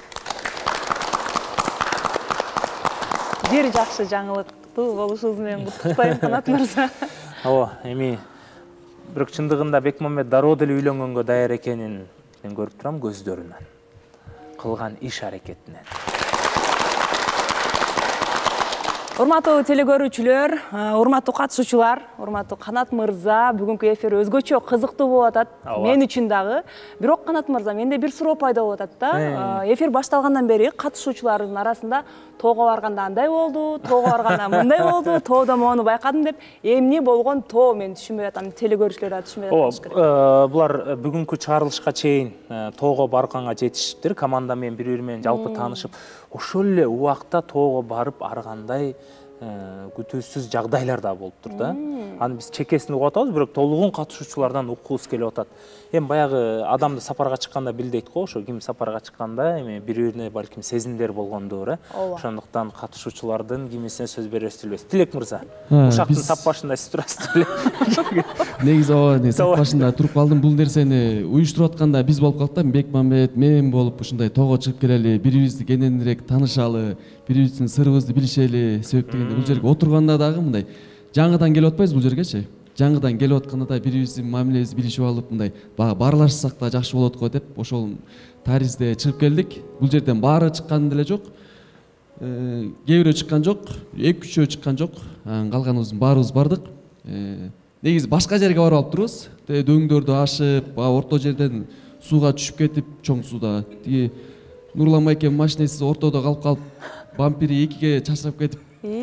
Бир жакшы жаңылыктуу болушуңуз менен куттуктайм, Канат мырза. Эми бирок чындыгында Бекмамбет дароо деле үйлөнгөнгө даяр экенин мен көрүп турам көздөрүнөн, кылган иш аракетинен. Урматтуу телекөрүүчүлөр, урматтуу катышуучулар, урматтуу Канат мырза, бүгүнкү эфир өзгөчө кызыктуу болуп атат. Мен үчүн дагы. Бирок Канат мырза, менде бир суроо пайда болуп атат да. Эфир башталгандан бери катышуучулардын арасында тоого барганда андай болду, тоого барганда мындай болду, тоодо мону байкадым деп, эмне болгон тоо мен түшүнбөй атам, телекөрүүчүлөр да түшүнбөй атышат. Булар бүгүнкү чыгарылышка чейин тоого барганга жетишиптир. Команда менен бири-бири менен жалпы таанышып, ошол эле убакта тоого барып аргандай күтүүсүз жагдайлар да болуптур да. Аны биз чекесин угуп атабыз, бирок толугун катышуучулардан уккубуз келип атат. Эми баягы адамды сапарга чыкканда билдейт го, ошо ким сапарга чыкканда эми бири-бирине балким сезимдер болгондур, ошондуктан катышуучулардын кимисине сөз беребиз билбейбиз. Тилек мырза, ушактын сап башында сиз турасыз беле? Негизи ооба, сап башында туруп калдым. Бул нерсени уюштуруп атканда биз болуп калдык да, Бекмамбет, мен болуп ушундай тоого чыгып келели, бирибизди кененирээк таанышалы, бирибиздин сырыбызды билишели, себеп дегенде бул жерге отурганда дагы мындай жаңыдан келип атпайбыз бул жергечи. Жаңыдан келип атканда да бирибиздин мамилебизди билишип алып, мындай баарлашсак да жакшы болот го деп, ошол таризде чыгып келдик. Бул жерден баары чыккан деле жок. Кээ бирөө чыккан жок, 2-3 чыккан жок. Калганыбыздын баарыбыз бардык. Негизи башка жерге барып алып турбуз. Дөңдөрдү ашып, орто жерден сууга түшүп кетип, чоң сууда. Тиги Нурлан байкем машинеси ортодо калып, бампири 2ге чачырап кетип.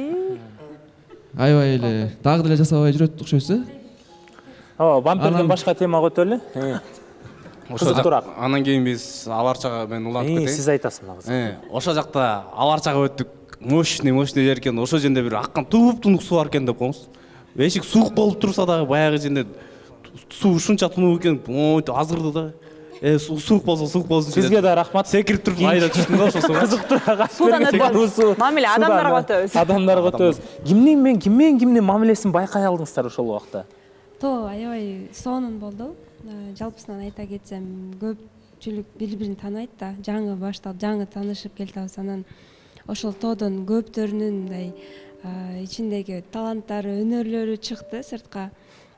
Аябай эле дагы деле жасабай жүрөт окшойсуз, э? Ооба, бамперден башка тема көтөрөлү. Кызыктуураак. Анан кийин биз аларчага мен улантып кетейин. Сиз айтасыз мага. Ошол жакта аларчага өттүк. Мощный жер экен. Ошол жерде бир аккан туп-тунук суу бар экен деп коңуз. Эшик суук болуп турса дагы баягы жерде суу ушунча тунук экен, азгырды да. Суук болсун. Сизге да рахмат. Секирип туруп айда түштүм да ошол сууга. Кызыктуураак. Суудан өтөбүз. Мамиле адамдарга өтөбүз. Адамдарга өтөбүз. Кимдин мамилесин байкай алдыңыздар ошол убакта? Тоо аябай сонун болду. Жалпысынан айта кетсем, көпчүлүк бири-бирин тааныйт да. Жаңы башталып, жаңы таанышып келатабыз. Анан ошол тоодон көптөрүнүн мындай ичиндеги таланттары, өнөрлөрү чыкты сыртка.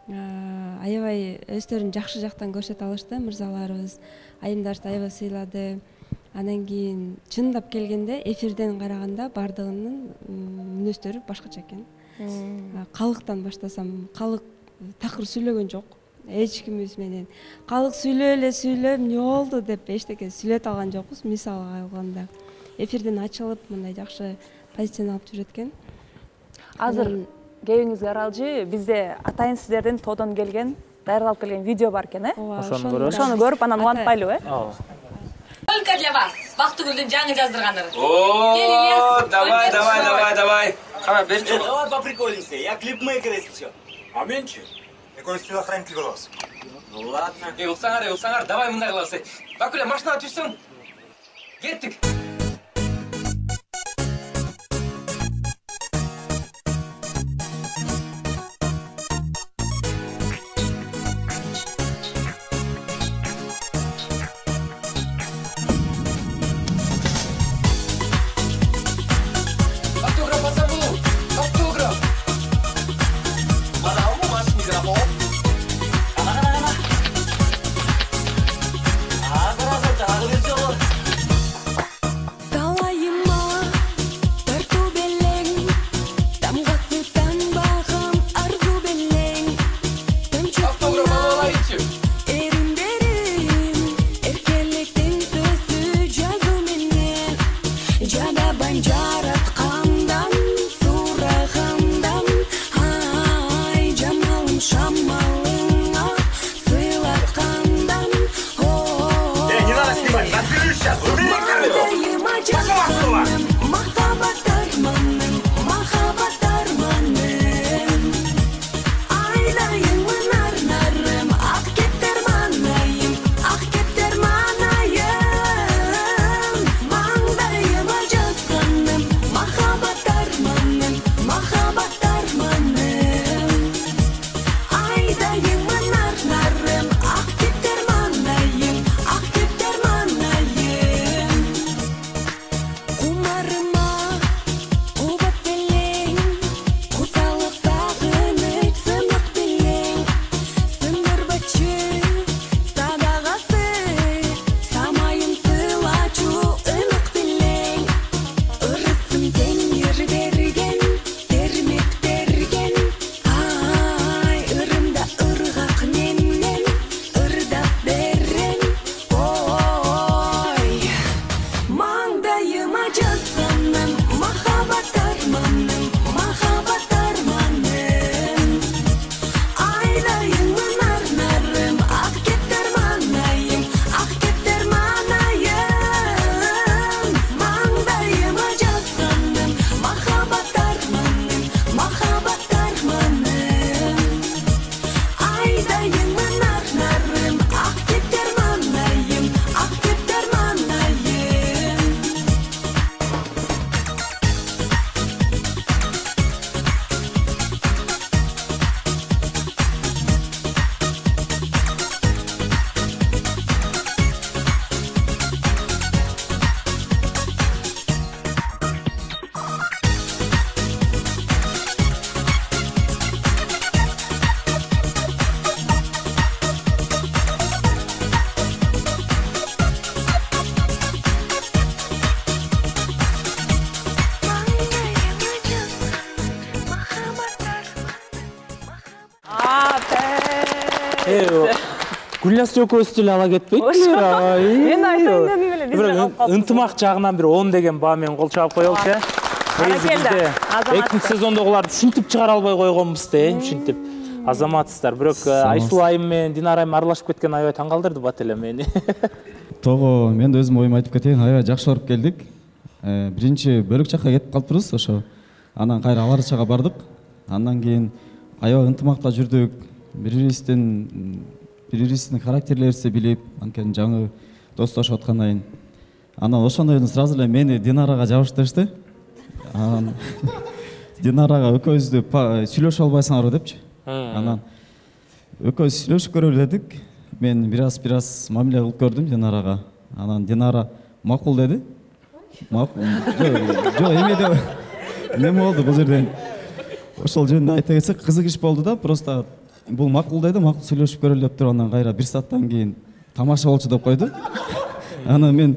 Аябай өздөрүн жакшы жактан көрсөтө алышты. Мырзаларыбыз айымдарыбызды аябай сыйлады. Анан кийин чындап келгенде эфирден караганда бардыгынын мүнөздөрү башкача экен. Калыктан баштасам, калык такыр сүйлөгөн жок. Эч кимибиз менен калык сүйлөп эмне болду деп эчтеке сүйлөтө алган жокпуз. Мисалга алганда эфирден ачылып мындай жакшы позицияны алып жүрөт экен. Азыр кебиңизге аралжы, бизде атайын сиздердин тоодон келген, даярдалып келген видео бар экен, ошону көрүп анан улантпайлыбы, Только для вас. Бактыгүлдүн жаңы жаздырганы. О, давай. Кана берчи. Давай поприколимся. Я клипмейкер, если что. А менчи? Какой телохранитель голос? Ну ладно. Улсаңар, давай мындай кылабыз. Бакуля, машинага түшсөң. Кеттик. Kumar Гүлназ экөөбүз деле ала кетпейдилер. Мен айтайын дедим эле, биз бирок ынтымак жагынан бир 10 деген баа менен кол чабып коелучу. Негизи 2 сезондогуларды ушинтип чыгара албай койгонбуз да, ушинтип. Азаматсыздар. Бирок Айсул айым менен Динара айым аралашып кеткен аябай таң калтырды бат эле мени. Тоо, мен да өзүм оюмду айтып кетейин. Аябай жакшы барып келдик. Биринчи бөлөк жакка кетип калыппырбыз ошо. Анан кайра Аларычага бардык. Андан кийин аябай ынтымакта жүрдүк. Бири-бирибиздин характерлерибизди билип, анткени жаңы достошуп аткандан кийин. Анан ошондон сразу эле мени Динарага жабыштырышты. Анан Динарага экөөбүздү сүйлөшө албайсыңарбы депчи. Анан экөөбүз сүйлөшүп көрөлү дедик. Мен бир аз мамиле кылып көрдүм Динарага. Анан Динара макул деди. Макул. Жок, эме деп. Неме болду бул жерден? Ошол жөнүндө айта кетсек, кызык иш болду да, просто бул макул деди, макул сүйлөшүп көрөлү деп туруп андан кайра 1 сааттан кийин тамаша болчу деп койду. Анан мен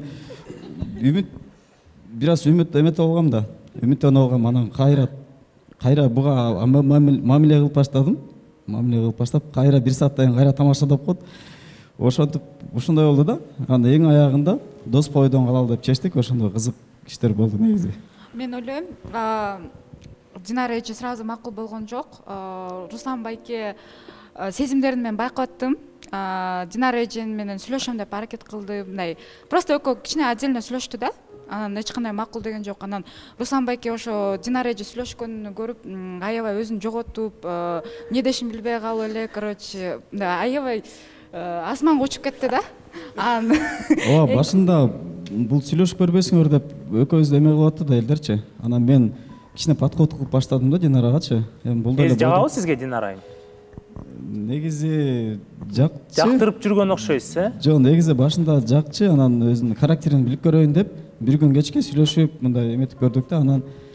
бир аз үмүттөнүп алгам да. Үмүттөнүп алгам, анан кайра буга мамиле кылып баштадым. Мамиле кылып баштап, кайра 1 сааттан кийин кайра тамаша деп койду. Ошентип ушундай болду да. Анан эң аягында дос бойдон калалы деп чечтик. Ошондой кызык иштер болду негизи. Мен ойлойм, Динара эже сразу макул болгон жок. Руслан байке сезимдерин мен байкап аттым. Динара эже менен сүйлөшөм деп аракет кылды. Мындай просто экөө кичине отдельно сүйлөштү да. Анан эч кандай макул деген жок. Анан Руслан байке ошо Динара эже сүйлөшкөнүн көрүп, аябай өзүн жоготуп, эмне дешин билбей калып эле, короче, аябай асманга учуп кетти да. Ооба, башында бул сүйлөшүп көрбөйсүңөр деп экөөбүз эме кылып атты да элдерчи. Анан мен кичине подход кылып баштадым да Динарагачы. Эми бул деле жагабы сизге Динара айым? Негизи жакчы. Жактырып жүргөн окшойсуз, Жок, негизи башында жакчы, анан өзүнүн характерин билип көрөйүн деп бир күн кечке сүйлөшүп, мындай эметип көрдүк да,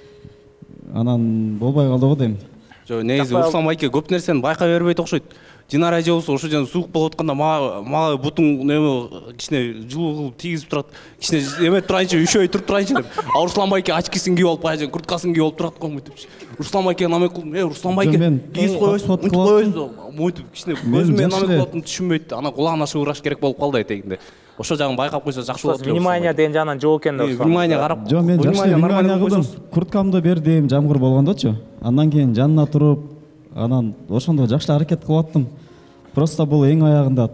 анан болбой калды го дейм. Жок, негизи Руслан байке көп нерсени байкай бербейт окшойт. Динара эже болсо ошо жана суук болуп атканда мага бутуң неме кичине жылуу кылып тийгизип турат. Кичине эметип турайынчы, üşөй туруп турайынчы деп. Руслан байке очкисин кийип алып баягы курткасын кийип алып турат го мынтип. Руслан байке намек кылдым. Руслан байке кийип коесуз, мынтип коесуз. Мынтип кичине көзүмө намек кылып түшүнбөйт. Анан кулагына шыбыраш керек болуп калды айтегинде. Ошо жагын байкап койсо жакшы болот. Внимание деген жагынан жок экен да. Внимание карап. Жок, мен жакшы внимание кылдым. Курткамды бердим, жамгыр болгондочу. Андан кийин жанына туруп, анан ошондо жакшы аракет кылып аттым. Просто бул эң аягында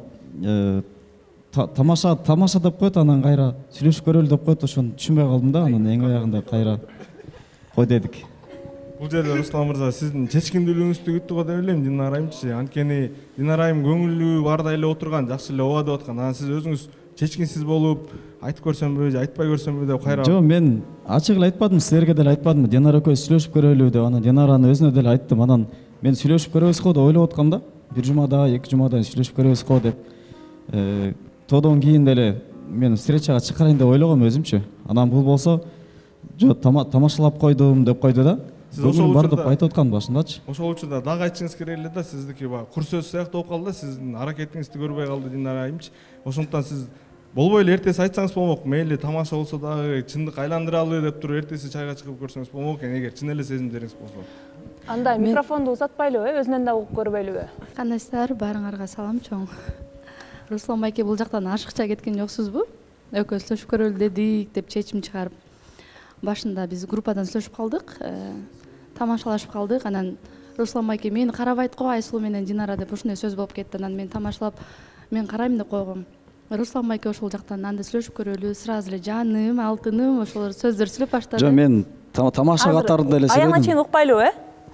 тамаша деп койт, анан кайра сүйлөшүп көрөлү деп койт, ошону түшүнбөй калдым да, анан эң аягында кайра кой дедик. Бул жерде Руслан мырза сиздин чечкиндүүлүгүңүздү күттү го деп ойлойм Динара айымчы. Анткени Динара айым көңүлүү баарда эле отурган, жакшы эле ооба деп аткан. Анан сиз өзүңүз чечкинсиз болуп, айтып көрсөмбү же айтпай көрсөмбү деп кайра. Жок, мен ачык эле айтпадым, силерге деле айтпадым. Динара экөөбүз сүйлөшүп көрөлү деп, анан Динараны өзүнө деле айттым. Анан мен сүйлөшүп көрөбүз го деп ойлоп аткам да. 1 жумада, 2 жумада сүйлөшүп көрөбүз го деп. Тодон кийин деле мен встречага чакырайын деп ойлогом өзүмчү. Анан бул болсо, жок, тамашалап койдум деп койду да. Сиз ошол бар деп айтып аткан башындачы. Ошол учурда дагы айтышыңыз керек эле да, сиздики баягы кур сөз сыяктуу болуп калды да, сиздин аракетиңизди көрбөй калды Динара айымчы. Ошондуктан сиз болбой эле эртеси айтсаңыз болмок, мейли тамаша болсо дагы чындык айландыралы деп туруп эртеси чайга чыгып көрсөңүз болмок экен, эгер чын эле сезимдериңиз болсо. Андай микрофонду узатпайлыбы, өзүнөн да угуп көрбөйлүбү? Кандайсыздар, баарыңарга салам чоң. Руслан байке бул жактан ашыкча кеткен жоксузбу? Экөөбүз сүйлөшүп көрөлү дедик деп чечим чыгарып. Башында биз группадан сүйлөшүп калдык, тамашалашып калдык. Анан Руслан байке мени карабайт го, Айсул менен Динара деп ушундай сөз болуп кетти. Анан мен тамашалап, мен карайм деп койгом. Руслан байке ошол жактан анда сүйлөшүп көрөлү, сразу эле жаным, алтыным, ошол сөздөр сүйлөп баштады. Жок, мен тамаша катарында эле сүйлөдүм. Аягына чейин укпайлыбы,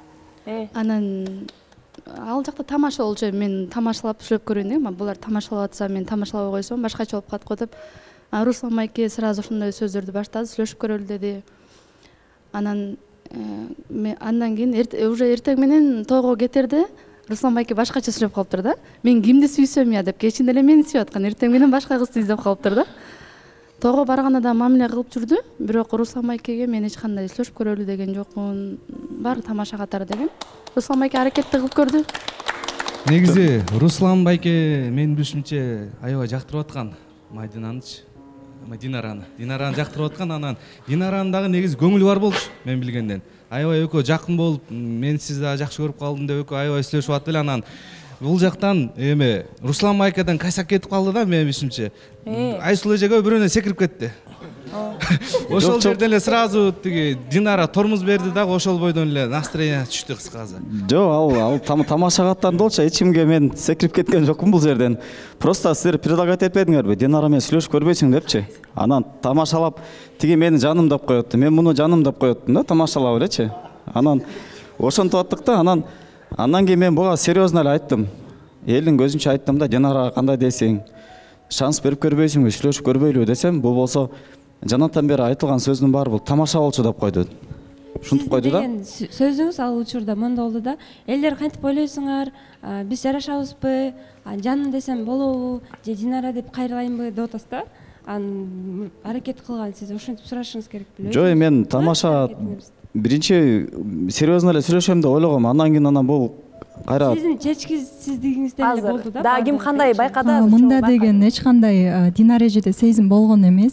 Анан ал жакта тамаша болчу, мен тамашалап сүйлөп көрөйүн дегем, булар тамашалап атса мен тамашалабай койсом башкача болуп калат го деп. Руслан байке сразу ошондой сөздөрдү баштады, сүйлөшүп көрөлү деди. Анан андан кийин уже эртең менен тоого кетерде Руслан байке башкача сүйлөп калыптыр да. Мен кимди сүйсөм я деп, кечинде эле мени сүйүп аткан, эртең менен башка кызды издеп калыптыр да. Тоого барганда да мамиле кылып жүрдү, бирок Руслан байкеге мен эч кандай сүйлөшүп көрөлү деген жокмун, баары тамаша катары деген. Руслан байке аракетти кылып көрдү. Негизи Руслан байке менин билишимче аябай жактырып аткан Майдинанычы, Динараны жактырып аткан. Анан Динаранын дагы негизи көңүлү бар болчу мен билгенден. Аябай экөө жакын болуп, мен сизди дагы жакшы көрүп калдым деп экөө аябай сүйлөшүп атты эле. Анан бул жактан эме Руслан майкадан кайсак кетип калды да, менин билишимче. Айсул эжеге бирөөнө секирип кетти. Ошол жерден эле сразу тиги Динара тормоз берди дагы, ошол бойдон эле настроение түштү кыскасы. Жок, ал тамаша каттанды болчу, эч кимге мен секирип кеткен жокмун бул жерден. Просто силер предлагать этпедиңерби, Динара менен сүйлөшүп көрбөйсүң депчи. Анан тамашалап тиги мени жаным деп коётту, мен муну жаным деп коёттум да, тамашалап элечи. Анан ошентип аттык да, андан кийин мен буга серьезно эле айттым. Элдин көзүнчө айттым да, Динарага кандай дейсиң? Шанс берип көрбөйсүңбү, сүйлөшүп көрбөйлүбү десем, бул болсо жанатан бери айтылган сөздүн баары бул тамаша болчу деп койду. Ушинтип койду да. Сөзүңүз ал учурда мындай болду да. Элдер кантип ойлойсуңар? Биз жарашабызбы? Жаным десем болобу? Же Динара деп кайрылайынбы деп атасыз да? Аракет кылган сиз ошентип сурашыңыз керек беле? Жок, мен тамаша биринчи серьезно эле сүйлөшөм деп ойлогом. Андан кийин бул кайра сиздин чечкисиздигиңизден эле болду да. Да, ким кандай байкады? Мында деген эч кандай Динара эжеде сезим болгон эмес.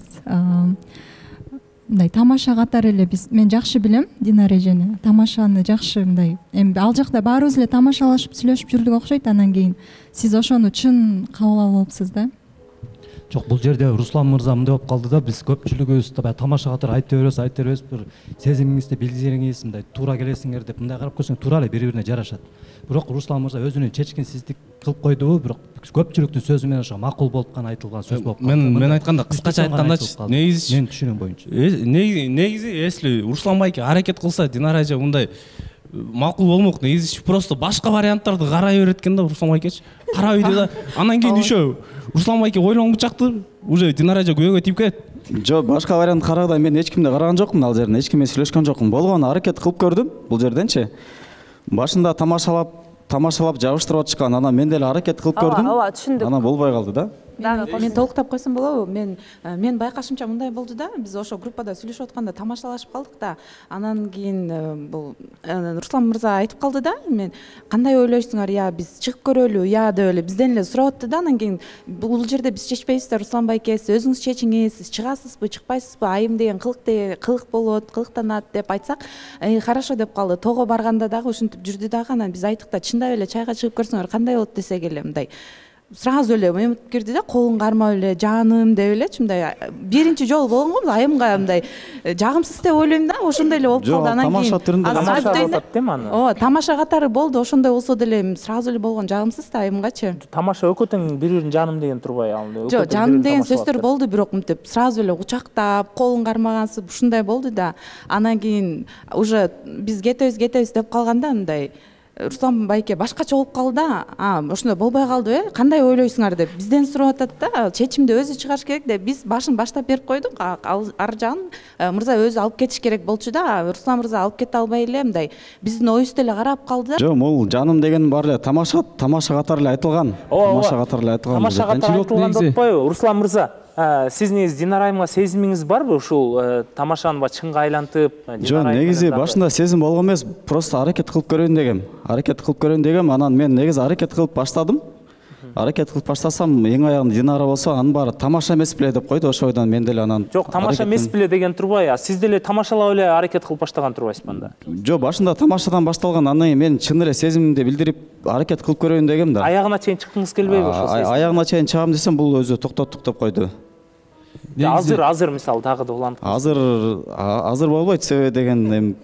Мындай тамаша катары эле мен жакшы билем Динара эжени. Тамашаны жакшы мындай. Эми ал жакта баарыбыз эле тамашалашып сүйлөшүп жүрдүк окшойт. Андан кийин сиз ошону чын кабыл алыпсыз да. Жок, бул жерде Руслан мырза мындай болуп калды да, биз көпчүлүгүбүз тамаша катары айта беребиз, бир сезимиңизди билдириңиз, мындай туура келесиңер деп мындай карап көрсөң туура эле бири-бирине жарашат. Бирок Руслан мырза өзүнүн чечкинсиздик кылып койдубу, бирок көпчүлүктүн сөзү менен ошо макул болуп гана айтылган сөз болуп калды. Мен айтканда кыскача айткандачы, негизи менин түшүнүгүм боюнча. Негизи если Руслан майке аракет кылса, Динара эже мындай макул болмок. Негизи просто башка варианттарды карай берет экен да Руслан майкечи. Карабайды да. Андан кийин еще Руслан майке ойлонгучакты, уже Динара эже көйгөй тип кетет. Жок, башка вариант караганда мен эч кимди караган жокмун ал жерде, эч ким менен сүйлөшкөн жокмун. Болгон аракет кылып көрдүм бул жерденчи. Башында тамашалап жабыштырып атышкан, анан мен деле аракет кылып көрдүм. Ооба, түшүндүк. Анан болбой калды да. Мен толуктап койсом болобу? Мен байкашымча мындай болду да, биз ошо группада сүйлөшүп атканда тамашалашып калдык да. Анан кийин бул Руслан мырза айтып калды да, мен кандай ойлойсуңар, я биз чыгып көрөлү, я деп эле бизден эле сурап атты да. Анан кийин бул жерде биз чечпейбиз да, Руслан байке, сиз өзүңүз чечиңиз, сиз чыгасызбы, чыкпайсызбы, айым деген кылык болот, кылыктанат деп айтсак, хорошо деп калды. Тоого барганда дагы ушинтип жүрдү дагы. Анан биз айттык да, чындап эле чайга чыгып көрсөңөр кандай болот десек эле мындай сразу эле эметип кирди да, колун кармап эле жаным деп элечи, мындай биринчи жолу болгон го, айымга мындай жагымсыз деп ойлойм да, ошондой эле болуп калды. Анан кийин ооба, тамаша катары болду, ошондой болсо деле сразу эле болгон, жагымсыз да айымгачы. Тамаша экөө тең бири-бирин жаным деген турбай ал. Жок, жаным деген сөздөр болду, бирок мынтип сразу эле кучактап, колун кармагансып ушундай болду да. Анан кийин уже биз кетебиз деп калганда мындай Руслан байке башкача болуп калды да. Ошондой болбой калды, кандай ойлойсуңар деп бизден сурап атат да. Чечимди өзү чыгарыш керек деп биз башын баштап берип койдук. Ар жагын мырза өзү алып кетиш керек болчу да. Руслан мырза алып кете албай эле мындай биздин оюбузду эле карап калды да. Жок, бул жаным деген баары эле тамаша катары эле айтылган. Тамаша катары эле айтылган. Тамаша катары айтылган деп атпайбы, Руслан мырза? Сиз негизи Динара айымга сезимиңиз барбы? Ушул тамашаны чынга айлантып, Жок, негизи башында сезим болгон эмес, просто аракет кылып көрөйүн дегем. Анан мен негизи аракет кылып баштадым. Аракет кылып баштасам, эң аягында Динара болсо, анын баары тамаша эмес беле деп койду. Ошо ойдон мен деле анан Жок, тамаша эмес беле деген турбай, сиз деле тамашалап эле аракет кылып баштаган турбайсызбы анда? Жок, башында тамашадан башталган, андан кийин мен чын эле сезимимди билдирип аракет кылып көрөйүн дегем да. Аягына чейин чыккыңыз келбейби ошол сезим? Аягына чейин чыгам десем, бул өзү токтоттук деп койду. Азыр мисалы дагы да улантып. Азыр болбойт, себеби деген эми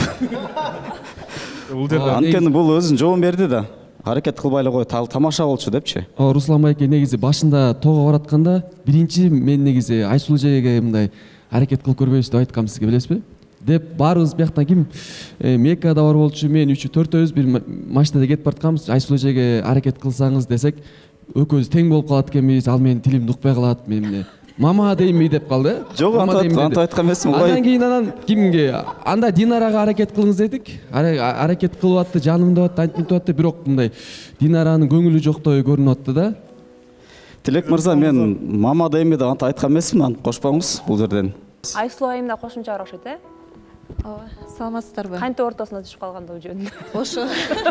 анткени бул өзүнүн жообун берди да. Аракет кылбай эле кой, тамаша болчу депчи. Руслан байке негизи башында тоого баратканда биринчи мен негизи Айсул эжеге мындай аракет кылып көрбөйбүз деп айткам, сизге билесизби? Деп баарыбыз бияктан ким Меккада бар болчу, мен үчөө төртөөбүз бир машинада кетип баратканбыз. Айсул эжеге аракет кылсаңыз десек, экөөбүз тең болуп калат экенбиз. Ал менин тилимди укпай калат, мен мама деймби деп калды. Жок, антип айткан эмесмин. Андан кийин кимге? Анда Динарага аракет кылыңыз дедик. Аракет кылып атты, жаным деп атты, антип атты, бирок мындай Динаранын көңүлү жоктой көрүнүп атты да. Тилек мырза, мен мама деймби деп антип айткан эмесмин, аны кошпоңуз бул жерден. Айсул айымда кошумча бар окшойт, Ооба, саламатсыздарбы? Кантип ортосуна түшүп калгандыгы жөнүндө. Ошо.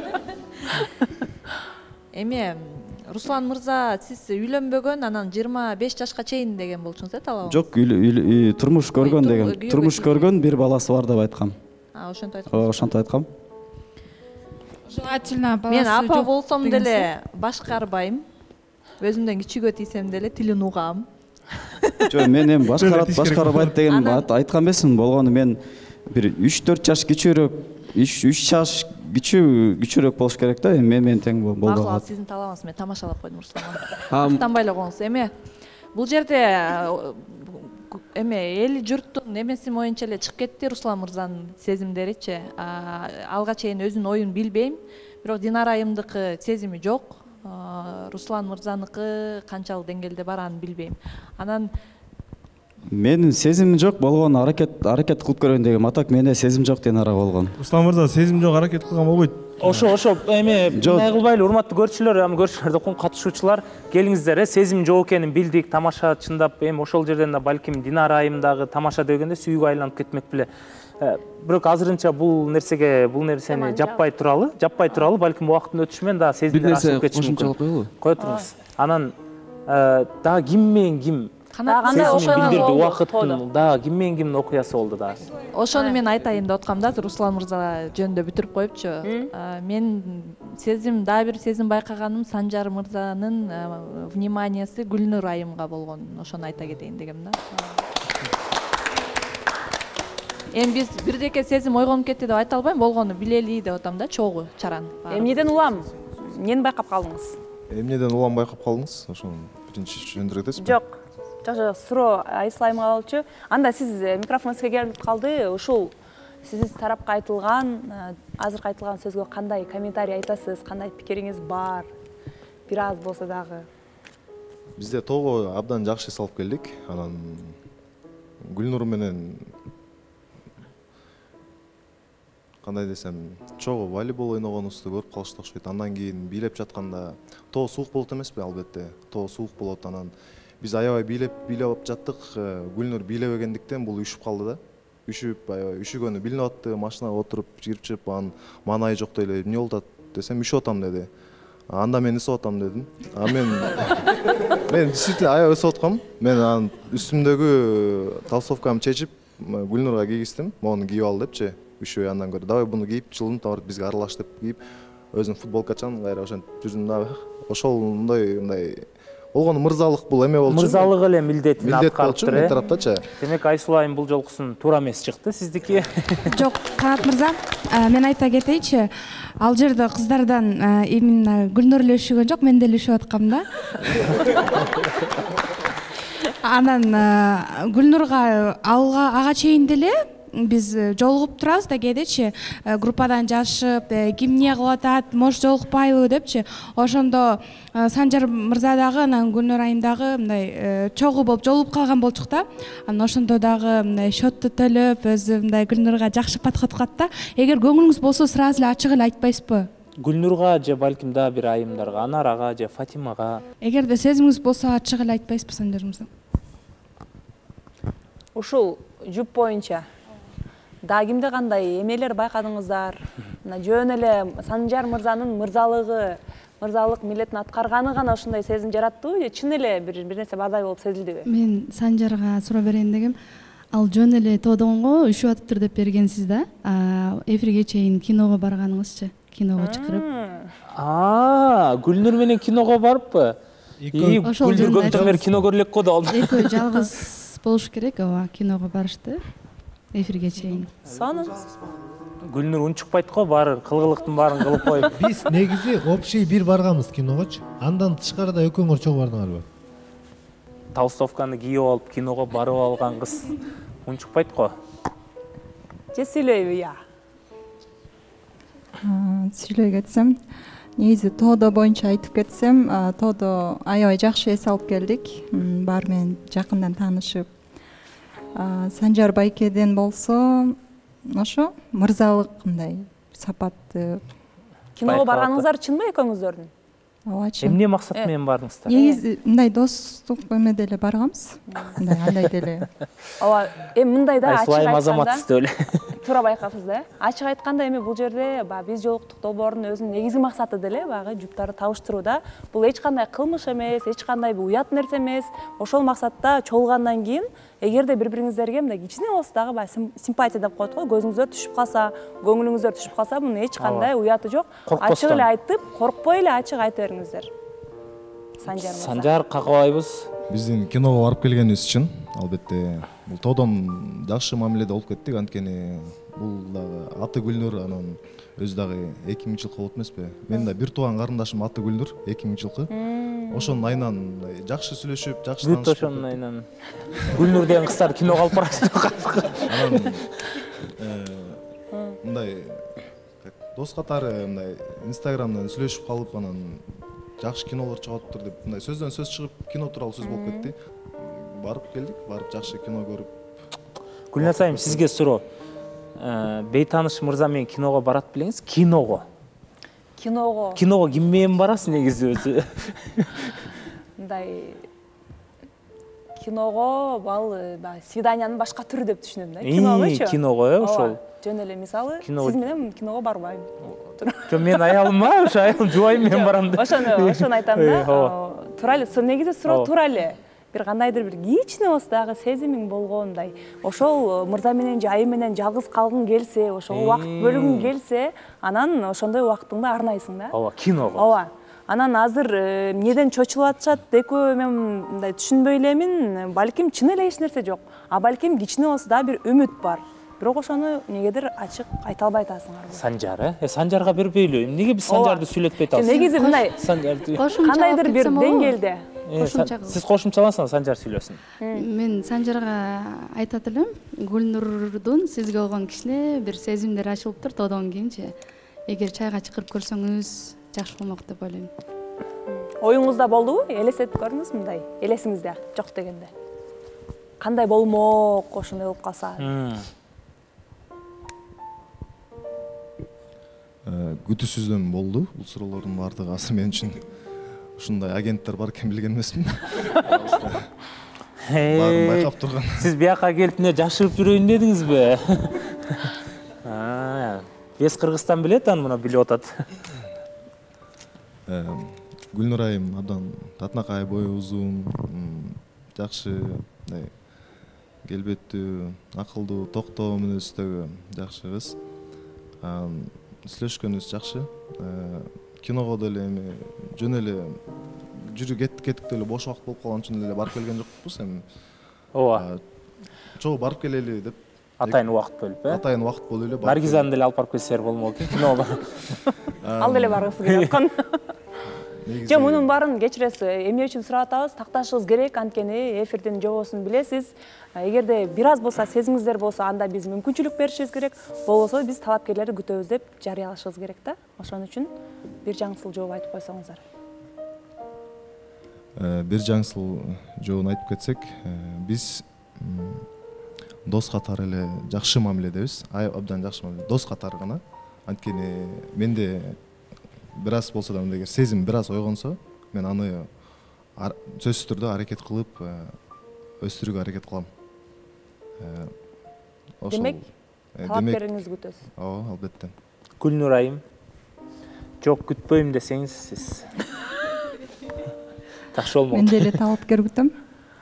Эме Руслан мырза, сиз үйлөнбөгөн, анан 25 жашка чейин деген болчуңуз, талабыңыз? Жок, турмуш көргөн деген. Турмуш көргөн, бир баласы бар деп айткам. Ошентип айткам. Ошентип айткам. Желательно баласы Мен апа жок болсом деген деле башкарбайм. Өзүмдөн кичүүгө тийсем деле тилин угам. Жок, мен эми башкарбайт деген айткан эмесмин. Болгону мен бир 3-4 жаш кичүүрөөк, 3 жаш кичүүрөөк болуш керек да. Эми мен тең болбой Макул, калат. сиздин талабыңыз, мен тамашалап койдум Руслан. Тактанбай эле коңуз. Эми бул жерде эли журттун эмеси моюнча эле чыгып кетти Руслан мырзанын сезимдеричи. Алга чейин өзүнүн оюн билбейм, бирок Динара айымдыкы сезими жок. Руслан мырзаныкы канчалык деңгээлде баранын билбейм. Анан Менин сезимим жок болгону аракет кылып көрөйүн дегем. Атак менде сезим жок Динара болгон. Руслан мырза сезим жок, аракет кылган болбойт. Ошо эми мындай кылбайлы, урматтуу көрүүчүлөр, катышуучулар, келиңиздер, сезим жок экенин билдик, тамаша чындап, эми ошол жерден да балким Динара айым дагы тамаша дегенде сүйүүгө айланып кетмек беле. Бирок азырынча бул нерсени жаппай туралы, балким убакыттын өтүшү менен да сезимдер ашып кетиши мүмкүн. Кое туруңуз. Анан дагы ким менен ким убакыттын дагы ким менен кимдин окуясы болду дагы. Ошону мен айтайын деп аткам да, Руслан мырза жөнүндө бүтүрүп коюпчу. Мен дагы бир сезим байкаганым Санжар мырзанын вниманиясы Гүлнур айымга болгон. Ошону айта кетейин дегем да. Эми биз бирдеке сезим ойгонуп кетти деп айта албайм, болгону билели деп атам да, чогуу чаран. Эмнеден улам? Эмнени байкап калдыңыз? Эмнеден улам байкап калдыңыз? Ошону биринчи түшүндүрө кетесизби? Жок. Жок, суроо Айслайымга калчу. Анда сиз микрофон сизге келип калды. Ушул сиздин тарапка айтылган, азыркы айтылган сөзгө кандай комментарий айтасыз? Кандай пикириңиз бар? Бир аз болсо дагы. Бизде тоого абдан жакшы эс алып келдик. Анан Гүлнур менен кандай десем, чогуу волейбол ойногонубузду көрүп калышты окшойт. Андан кийин бийлеп жатканда тоо суук болот эмеспи? Албетте, тоо суук болот. Анан биз аябай бийлеп жаттык. Гүлнур бийлебегендиктен бул үшүп калды да. Аябай үшүгөнү билинип атты. Машинага отуруп кирип чыгып, анан маанайы жок деле. Эмне болуп атат десем, үшүп атам деди. Анда мен ысып атам дедим. Мен действительно аябай ысып аткам. Мен анан үстүмдөгү толстовкамды чечип Гүлнурга кийгиздим. Мону кийип ал депчи. Үшөй андан көрө. Давай буну кийип, жылынып табарып бизге аралаш деп кийип, өзүнүн футболкачан кайра ошентип жүрдүм да. Ошол мындай болгону мырзалык бул эме болчу. Мырзалык эле милдетин аткарыптыр. Мен тараптачы. Демек Айсулайым бул жолкусун туура эмес чыкты сиздики. Жок, Канат мырза, мен айта кетейинчи, ал жерде кыздардан именно Гүлнур эле үшүгөн жок, мен деле үшүп аткам да. Анан Гүлнурга ага чейин деле биз жолугуп турабыз да, кээдечи группадан жазышып, ким эмне кылып атат, может жолукпайлыбы депчи. Ошондо Санжар мырза дагы, анан Гүлнур айым дагы мындай чогуу болуп жолугуп калган болчук да. Анан ошондо дагы мындай счетту төлөп, өзү мындай Гүлнурга жакшы подход кылат да. Эгер көңүлүңүз болсо сразу эле ачык эле айтпайсызбы? Гүлнурга же балким дагы бир айымдарга, Анарага же Фатимага. Эгерде сезимиңиз болсо ачык эле айтпайсызбы Санжар мырза? Ушул жуп боюнча да кимде кандай эмелер байкадыңыздар? Жөн эле Санжар мырзанын мырзалык милдетин аткарганы гана ушундай сезим жараттыбы же чын эле бир нерсе баардай болуп сезилдиби? Мен Санжарга суроо берейин дегем. Ал жөн эле тоодонгонго үшүп атыптыр деп бергенсиз да. Эфирге чейин киного барганыңызчы? Киного чакырып. Гүлнур менен киного барыппы? Гүлнур көптөн бери кино көрө элек го да. Экөө жалгыз болуш керек, ооба, киного барышты. Эфирге чейин. Сону Гүлнур унчукпайт го, баарын кылгылыктын баарын кылып коюп. Биз негизи общий бир барганбыз киногочу. Андан тышкарыда экөөңөр чогуу бардыңарбы? Толстовканы кийип алып киного барып алган кыз унчукпайт го. Же сүйлөйбү я? Сүйлөй кетсем, негизи тоодо боюнча айтып кетсем, тоодо аябай жакшы эс алып келдик. Баары менен жакындан таанышып. Санжар байкеден болсо, ошо мырзалык мындай сапатты. Киного барганыңыздар чынбы экөөңүздөрдүн? Ооба, чын. Эмне максат менен бардыңыздар? Негизи мындай достук эмеде эле барганбыз. Андай деле. Ооба, мындай да ачык айтканда. туура байкапсыз да. Ачык айтканда эми бул жерде баягы биз жолуктук долбоордун өзүнүн негизги максаты деле баягы жуптарды табыштыруу да. Бул эч кандай кылмыш эмес, эч кандай уят нерсе эмес. Ошол максатта чогулгандан кийин эгерде бири-бириңиздерге мындай кичине болсо дагы баягы симпатия деп коет го, көзүңүздөр түшүп калса, көңүлүңүздөр түшүп калса, мунун эч кандай уяты жок. Ачык эле айтып, коркпой эле ачык айта бериңиздер. Санжар какабайбыз. Биздин киного барып келгенибиз үчүн албетте бул тоодон жакшы мамиледе болуп кеттик, анткени бул дагы аты Гүлнур, анан өзү дагы 2000 жылкы болот эмеспи? Менин да бир тууган карындашым аты Гүлнур, 2000 жылкы. Ошонун айынан жакшы сүйлөшүп, жакшы таанышып. Бүт ошонун айынан. Гүлнур деген кыздар киного алып барасыз. Анан мындай дос катары мындай Инстаграмдан сүйлөшүп калып, анан жакшы кинолор чыгаттыр деп мындай сөздөн сөз чыгып, кино тууралуу сөз болуп кетти. Барып келдик, барып жакшы кино көрүп. Гүлназ айым, сизге суроо. Бейтаныш мырза менен киного барат белеңиз? Киного. Киного ким менен барасыз негизи өзү? Мындай киного бал свиданиянын башка түрү деп түшүнөм да. Киногочу. Киного, ошол. Жөн эле мисалы, сиз менен киного барбайм. Жо мен аялымма, ошо аялым жубайым менен барам деп. Ошону айтам да. Туура эле, негизи суроо туура эле. Бир кандайдыр бир кичине болсо дагы сезимиң болгондай, ошол мырза менен же айым менен жалгыз калгың келсе, ошого убакыт бөлгүң келсе, анан ошондой убактыңды арнайсың да. Ооба, киного. Ооба. Анан азыр эмнеден чочулуп атышат, экөө мен мындай түшүнбөй элемин, балким чын эле эч нерсе жок. А балким кичине болсо да бир үмүт бар. Бирок ошону негедир ачык айта албай атасыңар. Санжар, Санжарга бербейлүү. Эмнеге биз Санжарды сүйлөтпөй атабыз? Негизи мындай кандайдыр бир деңгээлде. Сиз кошумчаласаңыз Санжар сүйлөсүн. Мен Санжарга айтат элем, Гүлнурдун сизге болгон кичине бир сезимдери ачылыптыр тоодон кийинчи. Эгер чайга чакырып көрсөңүз жакшы болмок деп ойлойм. Оюңузда болдубу? Элестетип көрүңүз мындай, элесиңизде жок дегенде. Кандай болмок ошондой болуп калса? Күтүүсүздөн болду. Бул суроолордун баардыгы азыр мен үчүн ушундай агенттер бар экен билген эмесмин. Баарын байкап турган. Сиз бияка келип эмне жашырып жүрөйүн дедиңизби? Бес Кыргызстан билет, аны мына билип атат. Гүлнур айым абдан татынакай, бою узун, жакшы, мындай келбеттүү, акылдуу, токтоо мүнөздөгү жакшы кыз. Сүйлөшкөнүбүз жакшы. Киного деле эми жөн эле жүрү кеттик деле бош убакыт болуп калган үчүн эле барып келген жокпуз эми. Ооба. Чогуу барып келели деп. Атайын убакыт бөлүп, Атайын убакыт бөлүп эле. Наргизаны деле алып барып келсеңер болмок экен киного. Ал деле баргысы келип аткан. Же мунун баарын кечиресиз, эмне үчүн сурап атабыз? Такташыбыз керек, анткени эфирдин жобосун билесиз. Эгерде бир аз болсо сезимиңиздер болсо, анда биз мүмкүнчүлүк беришибиз керек. Болбосо биз талапкерлерди күтөбүз деп жарыялашыбыз керек да. Ошон үчүн бир жаңсыл жооп айтып койсоңуздар. Бир жаңсыл жообун айтып кетсек, биз дос катары эле жакшы мамиледебиз. Абдан жакшы мамиле. Дос катары гана. Анткени менде бир аз болсо да эгер сезим бир аз ойгонсо, мен аны сөзсүз түрдө аракет кылып өстүрүүгө аракет кылам. Демек, талапкериңиз күтөсүз. Ооба, албетте. Гүлнур айым, жок күтпөйм десеңиз сиз. Жакшы болмок. Мен деле талапкер күтөм.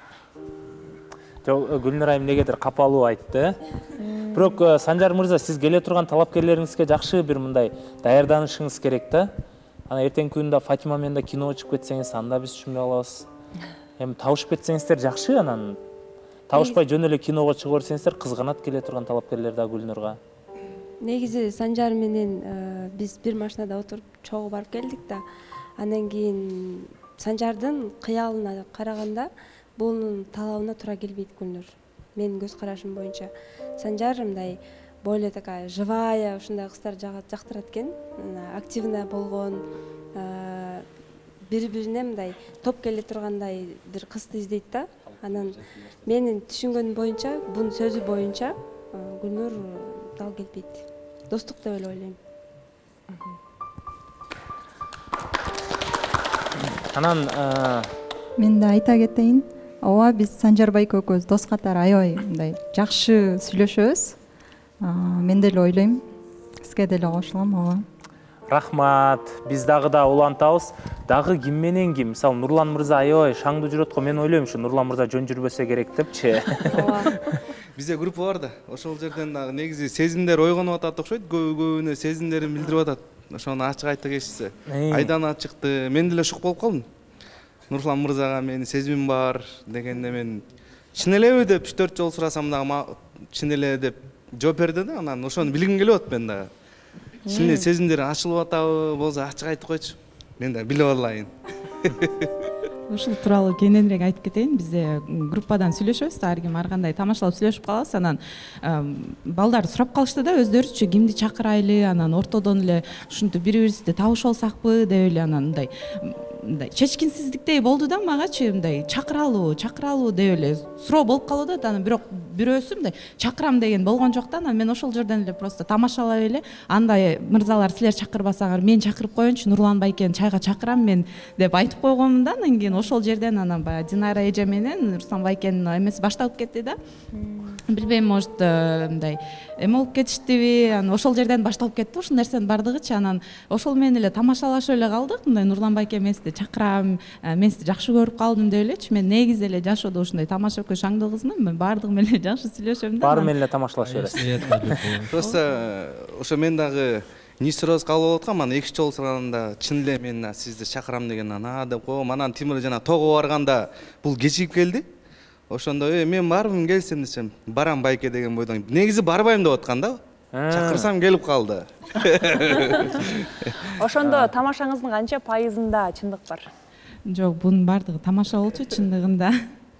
Жок, Гүлнур айым негедир капалуу айтты. Бирок Санжар мырза, сиз келе турган талапкерлериңизге жакшы бир мындай даярданышыңыз керек да. Ана эртеңки күндө Фатима менен да киного чыгып кетсеңиз, анда биз түшүнбөй калабыз. Эми табышып кетсеңиздер жакшы, анан табышпай жөн эле киного чыгып берсеңиздер кызганат келе турган талапкерлер да Гүлнурга. Негизи Санжар менен биз бир машинада отуруп чогуу барып келдик да. Андан кийин Санжардын кыялына караганда бунун талабына туура келбейт Гүлнур. Менин көз карашым боюнча Санжар мындай более такая живая, ушундай кыздар жактырат экен. Активная болгон, бири-бирине мындай топ келе тургандай бир кызды издейт да. Анан менин түшүнгөнүм боюнча, бунун сөзү боюнча Гүлнур дал келбейт. Достук деп эле ойлойм. Анан мен да айта кетейин. Ооба, биз Санжарбай экөөбүз дос катары аябай мындай жакшы сүйлөшөбүз. Мен деле ойлойм, сизге деле кошулам. ооба. Рахмат. Биз дагы да улантабыз. Дагы ким менен ким? Мисалы Нурлан мырза аябай шаңдуу жүрөт го. Мен ойлойм ушу Нурлан мырза жөн жүрбөсө керек депчи. Бизде группа бар да. Ошол жерден дагы негизи сезимдер ойгонуп атат окшойт. Көбүнө сезимдерин билдирип атат. Ошону ачык айта кетишсе. Айдан ачыкты. Мен деле шок болуп калдым. Нурлан мырзага менин сезимим бар дегенде мен чын элеби деп 3-4 жолу сурасам дагы чын эле деп жооп берди да. Анан ошону билгим келип атат мен дагы. Чын эле сезимдер ачылып атабы болсо ачык айтып койчу. Мен да билип алайын. Ушул тууралуу кененирээк айтып кетейин. Бизде группадан сүйлөшөбүз, ар ким ар кандай тамашалап сүйлөшүп калабыз. Анан балдар сурап калышты да, өздөрүчө кимди чакырайлы, анан ортодон эле ушинтип бири-бирибизди табыш алсакпы деп эле анан мындай чечкинсиздиктей болду да магачы, мындай чакыралуу деп эле суроо болуп калды да. Анан бирок бирөөсү мындай чакырам деген болгон жок да. Анан мен ошол жерден эле просто тамашалап эле, андай мырзалар силер чакырбасаңар мен чакырып коеюнчу, Нурлан байкени чайга чакырам мен деп айтып койгонмун да. Анан кийин ошол жерден анан баягы Динара эже менен Руслан байкенин эмеси башталып кетти да. Билбейм, может мындай эме болуп кетиштиби, анан ошол жерден башталып кетти ушул нерсенин бардыгычы. Анан ошол менен эле тамашалашып эле калдык. Мындай Нурлан байке мен сизди чакырам, мен сизди жакшы көрүп калдым деп элечи. Мен негизи эле жашоодо ушундай тамаша өкө шаңдуу кызмын. Мен баардыгы менен жакшы сүйлөшөм да. Баары менен эле тамашалашып бересиз. Просто ошо мен дагы несериоз кабыл болуп аткам. Анан 2 жолу сураганда чын эле мен сизди чакырам деген анан деп койгом. Анан Тимур жана тоого барганда бул кечигип келди. Ошондо мен барбым келсем десем, барам байке деген бойдон. Негизи барбайм деп аткан да. Чакырсам келип калды. Ошондо тамашаңыздын канча пайызында чындык бар? Жок, бунун баардыгы тамаша болчу чындыгында.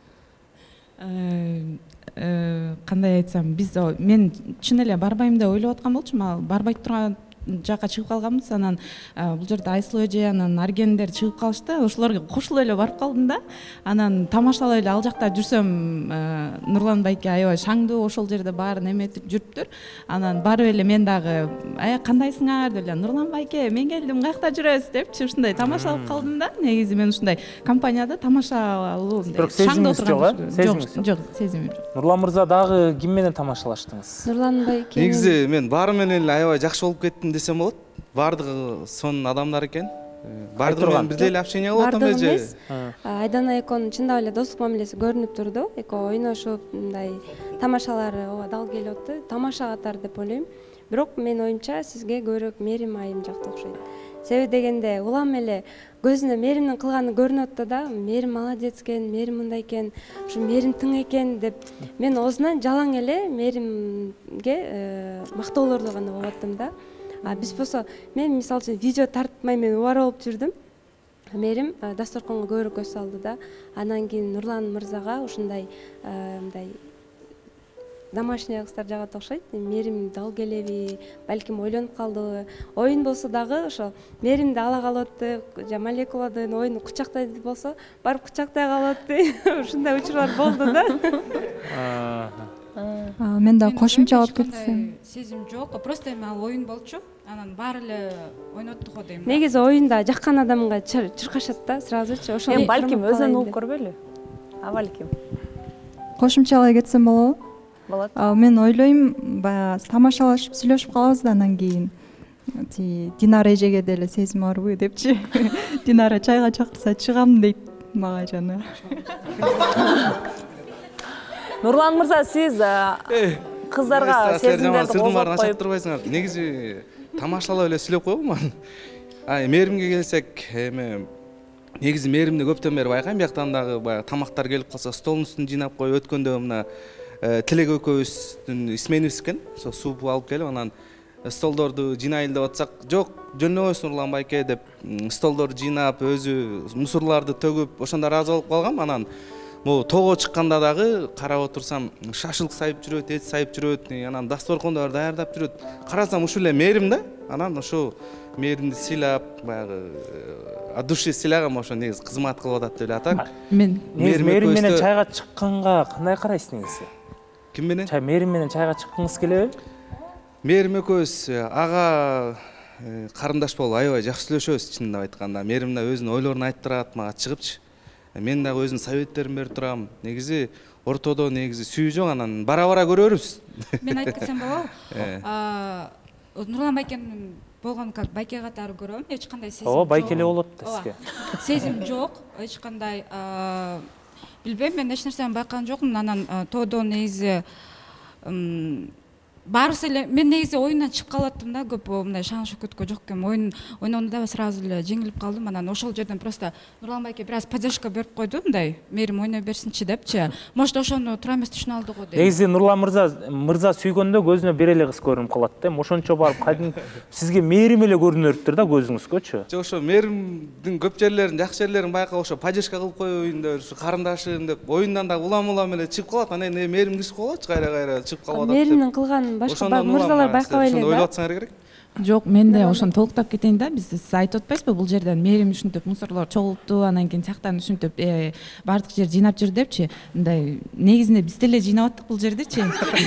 Кандай айтсам, мен чын эле барбайм деп ойлоп аткан болчумун. Ал барбай турган жака чыгып калганбыз. Анан бул жерде Айсылуу эже, анан Аргендер чыгып калышты. Ошолорго кошулуп эле барып калдым да. Анан тамашалап эле ал жакта жүрсөм, Нурлан байке аябай шаңдуу ошол жерде баарын эметип жүрүптүр. Анан барып эле мен дагы кандайсыңар деп эле, Нурлан байке мен келдим, каякта жүрөсүз депчи, ушундай тамашалап калдым да. Негизи мен ушундай компанияда тамашалуу шаңдуу отурган. Жок, сезимим жок. Нурлан мырза дагы ким менен тамашалаштыңыз? Нурлан байке. Негизи мен баары менен эле аябай жакшы болуп кеттим десем болот. Баардыгы сонун адамдар экен. Баардыгы менен бирдей эле общение кылып атам эже. Айдана экөөнүн чындап эле достук мамилеси көрүнүп турду. Экөө ойношуп, мындай тамашалары ооба дал келип атты. Тамаша катар деп ойлойм. Бирок менин оюмча сизге көбүрөөк Мерим айым жакты окшойт. Себеби дегенде улам эле көзүнө Меримдин кылганы көрүнүп атты да. Мерим молодец экен, Мерим мындай экен, ушу Мерим тың экен деп мен оозунан жалаң эле Меримге мактоолорду гана угуп аттым да. Биз болсо мен мисалы үчүн видео тартпай мен убар болуп жүрдүм. Мерим дасторконго көбүрөөк көз салды да. Анан кийин Нурлан мырзага ушундай мындай домашний кыздар жагат окшойт. Мерим дал келеби, балким ойлонуп калдыбы. Оюн болсо дагы ошо Меримди ала калып атты, Молекуладын оюну кучактайды болсо, барып кучактай калып атты. Ушундай учурлар болду да. Мен да кошумчалап кетсем. Сезим жок, просто эми ал оюн болчу. Анан баары эле ойноттук го дейм. Негизи оюнда жаккан адамга чуркашат да, сразучу. Ошол балким өзүн угуп көрбөйлү. Балким. Кошумчалай кетсем болобу? Болот. Мен ойлойм, баягы тамашалашып сүйлөшүп калабыз да, анан кийин Динара эжеге деле сезим барбы депчи. Динара чайга чакырса чыгам дейт мага жана. Нурлан мырза, сиз кыздарга сезимдерди козгоп ачып турбайсыңар. Негизи тамашалап эле сүйлөп койгом. Меримге келсек, эме негизи Меримди көптөн бери байкайм. Бияктан дагы баягы тамактар келип калса, столдун үстүн жыйнап коюп, өткөндө мына Тилек экөөбүздүн сменибиз экен. Ошо суп алып келип, анан столдорду жыйнайлы деп атсак, жок, жөнөбөйсүз Нурлан байке деп столдорду жыйнап, өзү мусорларды төгүп, ошондо ыраазы болуп калгам. Анан могу тоого чыкканда дагы карап отурсам, шашылык сайып жүрөт, эт сайып жүрөт, анан дасторконду даярдап жүрөт. Карасам ушул эле Мерим да. Анан ошо Меримди сыйлап, баягы от души сыйлагам, ошо негизи кызмат кылып атат деп эле атак. Мен Мерим менен чайга чыкканга кандай карайсыз негизи? Ким менен? Мерим менен чайга чыккыңыз келеби? Мерим экөөбүз ага карындаш болуп аябай жакшы сүйлөшөбүз чынын айтканда. Мерим да өзүнүн ойлорун айтып турат мага чыгыпчы. Мен дагы өзүнүн советтерин берип турам. Негизи ортодо негизи сүйүү жок, анан бара көрө беребиз. Мен айтып кетсем болобу? Нурлан байкенин болгон байке катары көрөм, эч кандай сезим жок. Байке эле болот сизге. Сезим жок, эч кандай билбейм, мен эч нерсени байкаган жокмун. Анан тоодо негизи баарысы эле мен негизи оюндан чыгып калаттым да, көп мындай шаң шөкөткө жок экен. Оюн ойногондо дагы сразу эле жеңилип калдым. Анан ошол жерден просто Нурлан байке бир аз поддержка берип койду, мындай мээрим ойной берсинчи депчи. Может ошону туура эмес түшүнө алды го деп. Негизи Нурлан мырза сүйгөндө көзүнө бир эле кыз көрүнүп калат да. Ошончо барып кадимки сизге мээрим эле көрүнөптүр да көзүңүзгөчү. Жок, ошо мээримдин көп жерлерин, жакшы жерлерин байкап ошо поддержка кылып коюйн деп, ушу карындашым деп, оюндан да улам эле чыгып калат. Анан мээрим кыз болотчу, кайра чыгып калып атат. Мээримдин кылган башка мырзалар байкабай эле да. Ойлоп атсаңар керек. Жок, мен да ошону толуктап кетейин да. Биз сиз айтып атпайсызбы, бул жерден мээрим ушинтип мусорлор чогултту, анан кийин тияктан ушинтип баардык жер жыйнап жүр депчи. Мындай негизинде биз деле жыйнап аттык бул жердечи.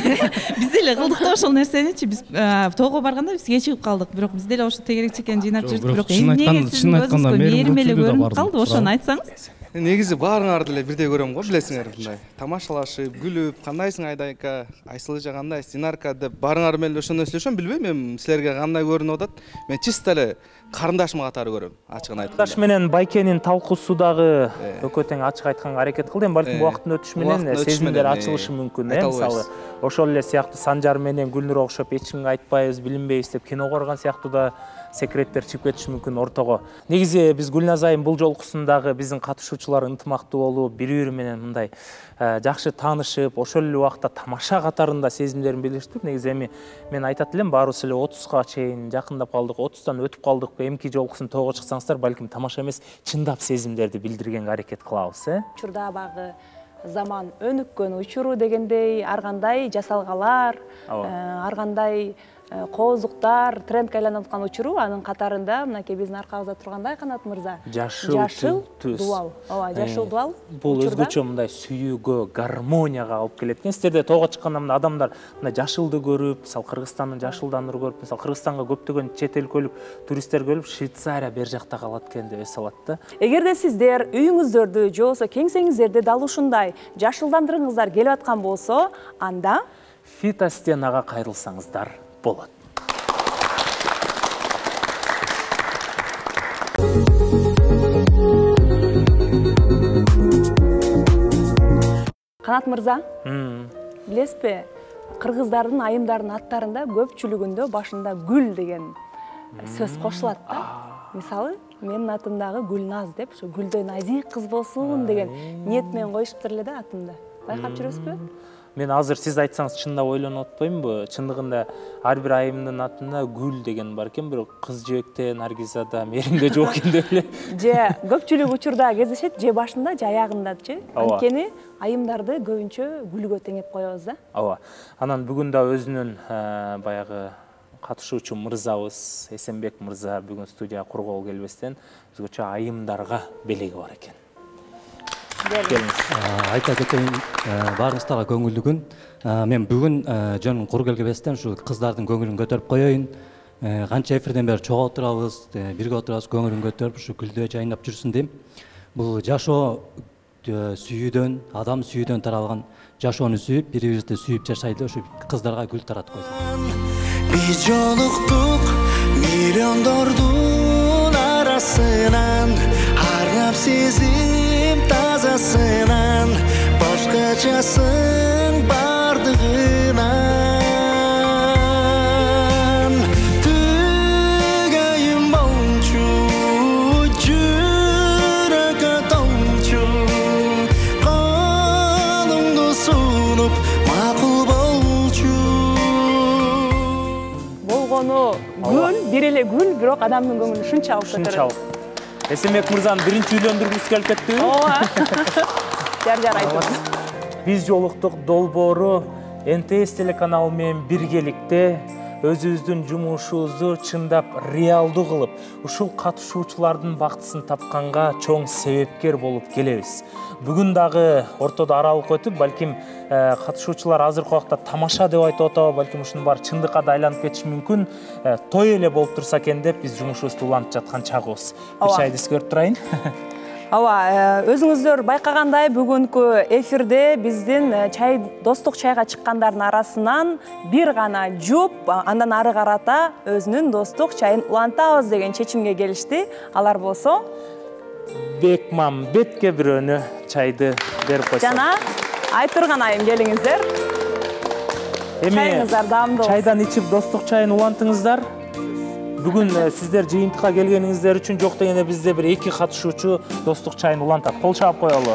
Биз деле кылдык да ошол нерсеничи. Биз тоого барганда биз кечигип калдык, бирок биз деле ошо тегерекчи экен жыйнап жүрдүк. Бирок чын айтканда мээрим эле көрүнүп калды, ошону айтсаңыз. Негизи баарыңарды эле бирдей көрөм го, билесиңер, мындай тамашалашып, күлүп, кандайсың Айдайка, Айсылжа кандай, Динарка деп баарыңар менен ошондой сүйлөшөм, билбейм мен силерге кандай көрүнүп атат. Мен чисто эле карындашым катары көрөм, ачыгын айтканда. Карындаш менен байкенин талкуусу дагы өкө тең ачык айтканга аракет кылды. Балким убакыттын өтүшү менен сезимдер ачылышы мүмкүн, мисалы ошол эле сыяктуу Санжар менен Гүлнур окшоп эч кимге айтпайбыз, билинбейбиз деп кино көргөн сыяктуу да секреттер чыгып кетиши мүмкүн ортого. Негизи биз Гүлназайым бул жолкусундагы биздин катышуучулар ынтымактуу болуп, бири-бири менен мындай жакшы таанышып, ошол эле убакта тамаша катарында сезимдерин билдириштип. Негизи эми мен айтат элем, баарыбыз эле 30га чейин жакындап калдык, 30тан өтүп калдык. Эмки жолкусын тоого чыксаңыздар, балким тамаша эмес, чындап сезимдерди билдиргенге аракет кылабыз, Учурда багы заман өнүккөн учуру дегендей, ар кандай жасалгалар, ар кандай коозуктар трендке айланып аткан учуру, анын катарында мынакей биздин аркабызда тургандай Канат мырза жашыл дуал. Ооба, жашыл дуал. Бул өзгөчө мындай сүйүүгө, гармонияга алып келет экен. Сиздерде тоого чыкканда мына адамдар мына жашылды көрүп, мисалы Кыргызстандын жашылдарын көрүп, мисалы Кыргызстанга көптөгөн чет өлкөлүк туристтер келип, Швейцария бер жакта калат экен деп эс алат да. Эгерде сиздер үйүңүздөрдү же болбосо кеңсеңиздерди дал ушундай жашылдандырыңыздар келип аткан болсо, анда фитостенага кайрылсаңыздар болот. Канат мырза, билесизби, кыргыздардын айымдарынын аттарында көпчүлүгүндө башында гүл деген сөз кошулат да. Мисалы, менин атым дагы Гүлназ деп, ошо гүлдөй назик кыз болсун деген ниет менен коюшуптур эле да атымды. Байкап жүрөсүзбү? Мен азыр сиз айтсаңыз чындап ойлонуп атпаймынбы? Чындыгында ар бир айымдын атында гүл деген бар экен, бирок кыз жебекте, Наргизада, Меримде жок экен деп эле. Же көпчүлүк учурда кездешет, же башында, же аягындачы. Анткени айымдарды көбүнчө гүлгө теңеп коебуз да. Ооба. Анан бүгүн да өзүнүн баягы катышуучу мырзабыз Эсенбек мырза бүгүн студияга кургоого келбестен өзгөчө айымдарга белеги бар экен. Айта кетейин, баарыңыздарга көңүлдүү күн. Мен бүгүн жөн кур келбестен ушу кыздардын көңүлүн көтөрүп коеюн. Канча эфирден бери чогуу отурабыз, бирге отурабыз, көңүлүн көтөрүп, ушу гүлдөй жайнап жүрсүн дейм. Бул жашоо сүйүүдөн, адам сүйүүдөн таралган жашоону сүйүп, бири-бирибизди сүйүп жашайлы, ушу кыздарга гүл таратып койсун. Биз жолуктук миллиондордун арасынан, арап сезим тазасынан, башкачасын бардыгынан. Түгөйүм болчу, жүрөккө толчу, колуңду сунуп макул болчу. Болгону гүл, бир эле гүл, бирок адамдын көңүлүн ушунчалык көтөрөт. Эсенбек мырзаны биринчи үйлөндүргүбүз келип кеттиби? Жар айтыңыз. Биз жолуктук долбоору НТС телеканалы менен биргеликте өзүбүздүн жумушубузду чындап реалдуу кылып, ушул катышуучулардын бактысын тапканга чоң себепкер болуп келебиз. Бүгүн дагы ортодо аралык өтүп, балким катышуучулар азыркы убакта тамаша деп айтып атабы, балким ушунун баары чындыкка да айланып кетиши мүмкүн. Той эле болуп турса экен деп биз жумушубузду улантып жаткан чагыбыз. Бир чайды көрүп турайын. Ооба, өзүңүздөр байкагандай бүгүнкү эфирде биздин достук чайга чыккандардын арасынан бир гана жуп андан ары карата өзүнүн достук чайын улантабыз деген чечимге келишти. Алар болсо Бекмамбетке бирөөнү чайды берип койсо. Жана Айтурган айым келиңиздер. Чайыңыздар даамдуу. Чайдан ичип достук чайын улантыңыздар. Бүгүн сиздер жыйынтыкка келгениңиздер үчүн жок дегенде бизде бир 2 катышуучу достук чайын улантат. Кол чаап коелу.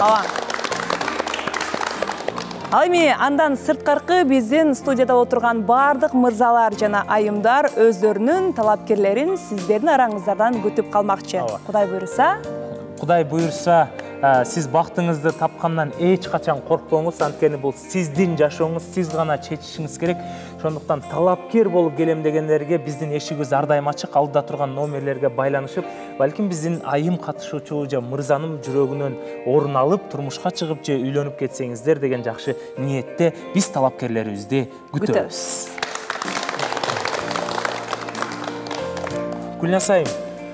Ал эми андан сырткаркы биздин студияда отурган бардык мырзалар жана айымдар өздөрүнүн талапкерлерин сиздердин араңыздардан күтүп калмакчы. Кудай буйруса. Кудай буйруса, сиз бактыңызды тапкандан эч качан коркпоңуз, анткени бул сиздин жашооңуз, сиз гана чечишиңиз керек. Ошондуктан талапкер болуп келем дегендерге биздин эшигибиз ар дайым ачык, алдыда турган номерлерге байланышып, балким биздин айым катышуучу же мырзанын жүрөгүнөн орун алып, турмушка чыгып же үйлөнүп кетсеңиздер деген жакшы ниетте биз талапкерлерибизди күтөбүз. Гүлназ айым,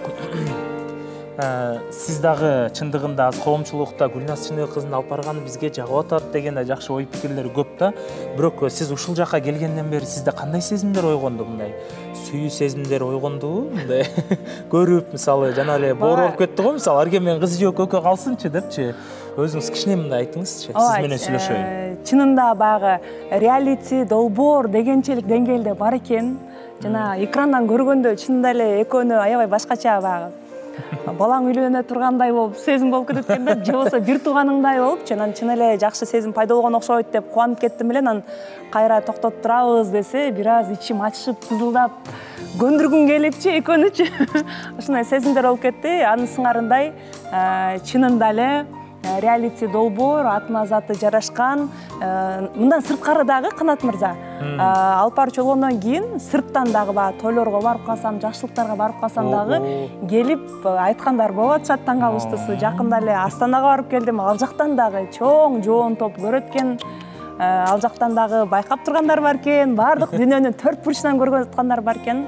сиз дагы чындыгында аз коомчулукта Гүлназ Чыныгыл кызын алып барганы бизге жагып атат деген жакшы ой пикирлер көп да. Бирок сиз ушул жакка келгенден бери сизде кандай сезимдер ойгонду? Мындай сүйүү сезимдер ойгондубу? Мындай көрүп, мисалы, жана эле боор болуп кетти го, мисалы, арге менен кыз жөөкө экөө калсынчы депчи. Өзүңүз кичине мындай айтыңызчы, сиз менен сүйлөшөйүн. Чынында баягы реалити, долбоор дегенчелик деңгээлде бар экен. Жана экрандан көргөндө чынында эле экөөнү аябай башкача баягы балаң үйлөнө тургандай болуп сезим болуп кетет экен да, же болбосо бир тууганыңдай болуп, анан чын эле жакшы сезим пайда болгон окшойт деп кубанып кеттим эле. Анан кайра токтотуп турабыз десе, бир аз ичим ачышып, кызылдап, көндүргүм келипчи экөөнүчү. Ушундай сезимдер болуп кетти. Анын сыңарындай чынында эле реалити долбоор, атына заты жарашкан. Мындан сырткары дагы Канат мырза, алып барчу болгондон кийин сырттан дагы баягы тойлорго барып калсам, жакшылыктарга барып калсам дагы келип айткандар болуп атышат, таң калыштуусу. Жакында эле Астанага барып келдим, ал жактан дагы чоң жоон топ көрөт экен. Ал жактан дагы байкап тургандар бар экен, бардык дүйнөнүн 4 бурчунан көргөн аткандар бар экен.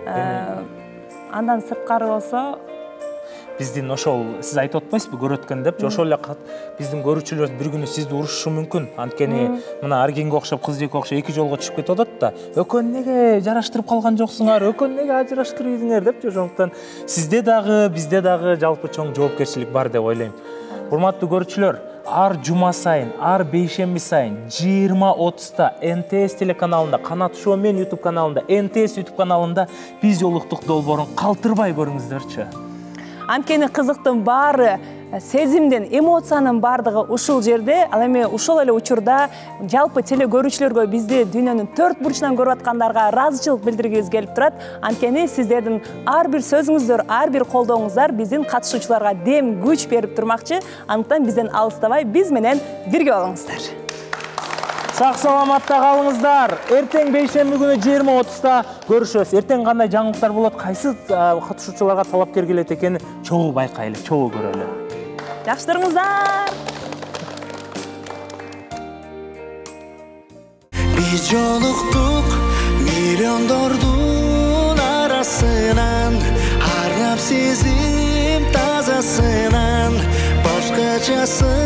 Андан сырткары болсо биздин ошол сиз айтып атпайсызбы көрөт экен деп, ошол эле биздин көрүүчүлөр бир күнү сизди урушушу мүмкүн. Анткени мына Аргенге окшоп, кыз жеке окшоп 2 жолго түшүп кетип атат да. Экөөнү неге жараштырып калган жоксуңар? Экөөнү неге ажыраштырып ийдиңер депчи. Ошондуктан сизде дагы, бизде дагы жалпы чоң жоопкерчилик бар деп ойлойм. Урматтуу көрүүчүлөр, ар жума сайын, ар бейшемби сайын 20:30-та НТС телеканалында, Канат Шоу мен YouTube каналында, НТС YouTube каналында биз жолуктук долбоорун калтырбай көрүңүздөрчү. Анткени кызыктын баары, сезимдин, эмоциянын бардыгы ушул жерде. Ал эми ушул эле учурда жалпы теле көрүүчүлөргө бизди дүйнөнүн 4 бурчунан көрүп аткандарга ыраазычылык билдиргибиз келип турат. Анткени сиздердин ар бир сөзүңүздөр, ар бир колдооңуздар биздин катышуучуларга дем, күч берип турмакчы. Андыктан бизден алыстабай, биз менен бирге болуңуздар. Сак саламатта калыңыздар. Эртең бейшемби күнү 20:30-та көрүшөбүз. Эртең кандай жаңылыктар болот, кайсы катышуучуларга талапкер келет экени чогуу байкайлы, чогуу көрөлү. Жакшы туруңуздар. Биз жолуктук миллиондордун арасынан, арап сезим тазасынан, башкачасы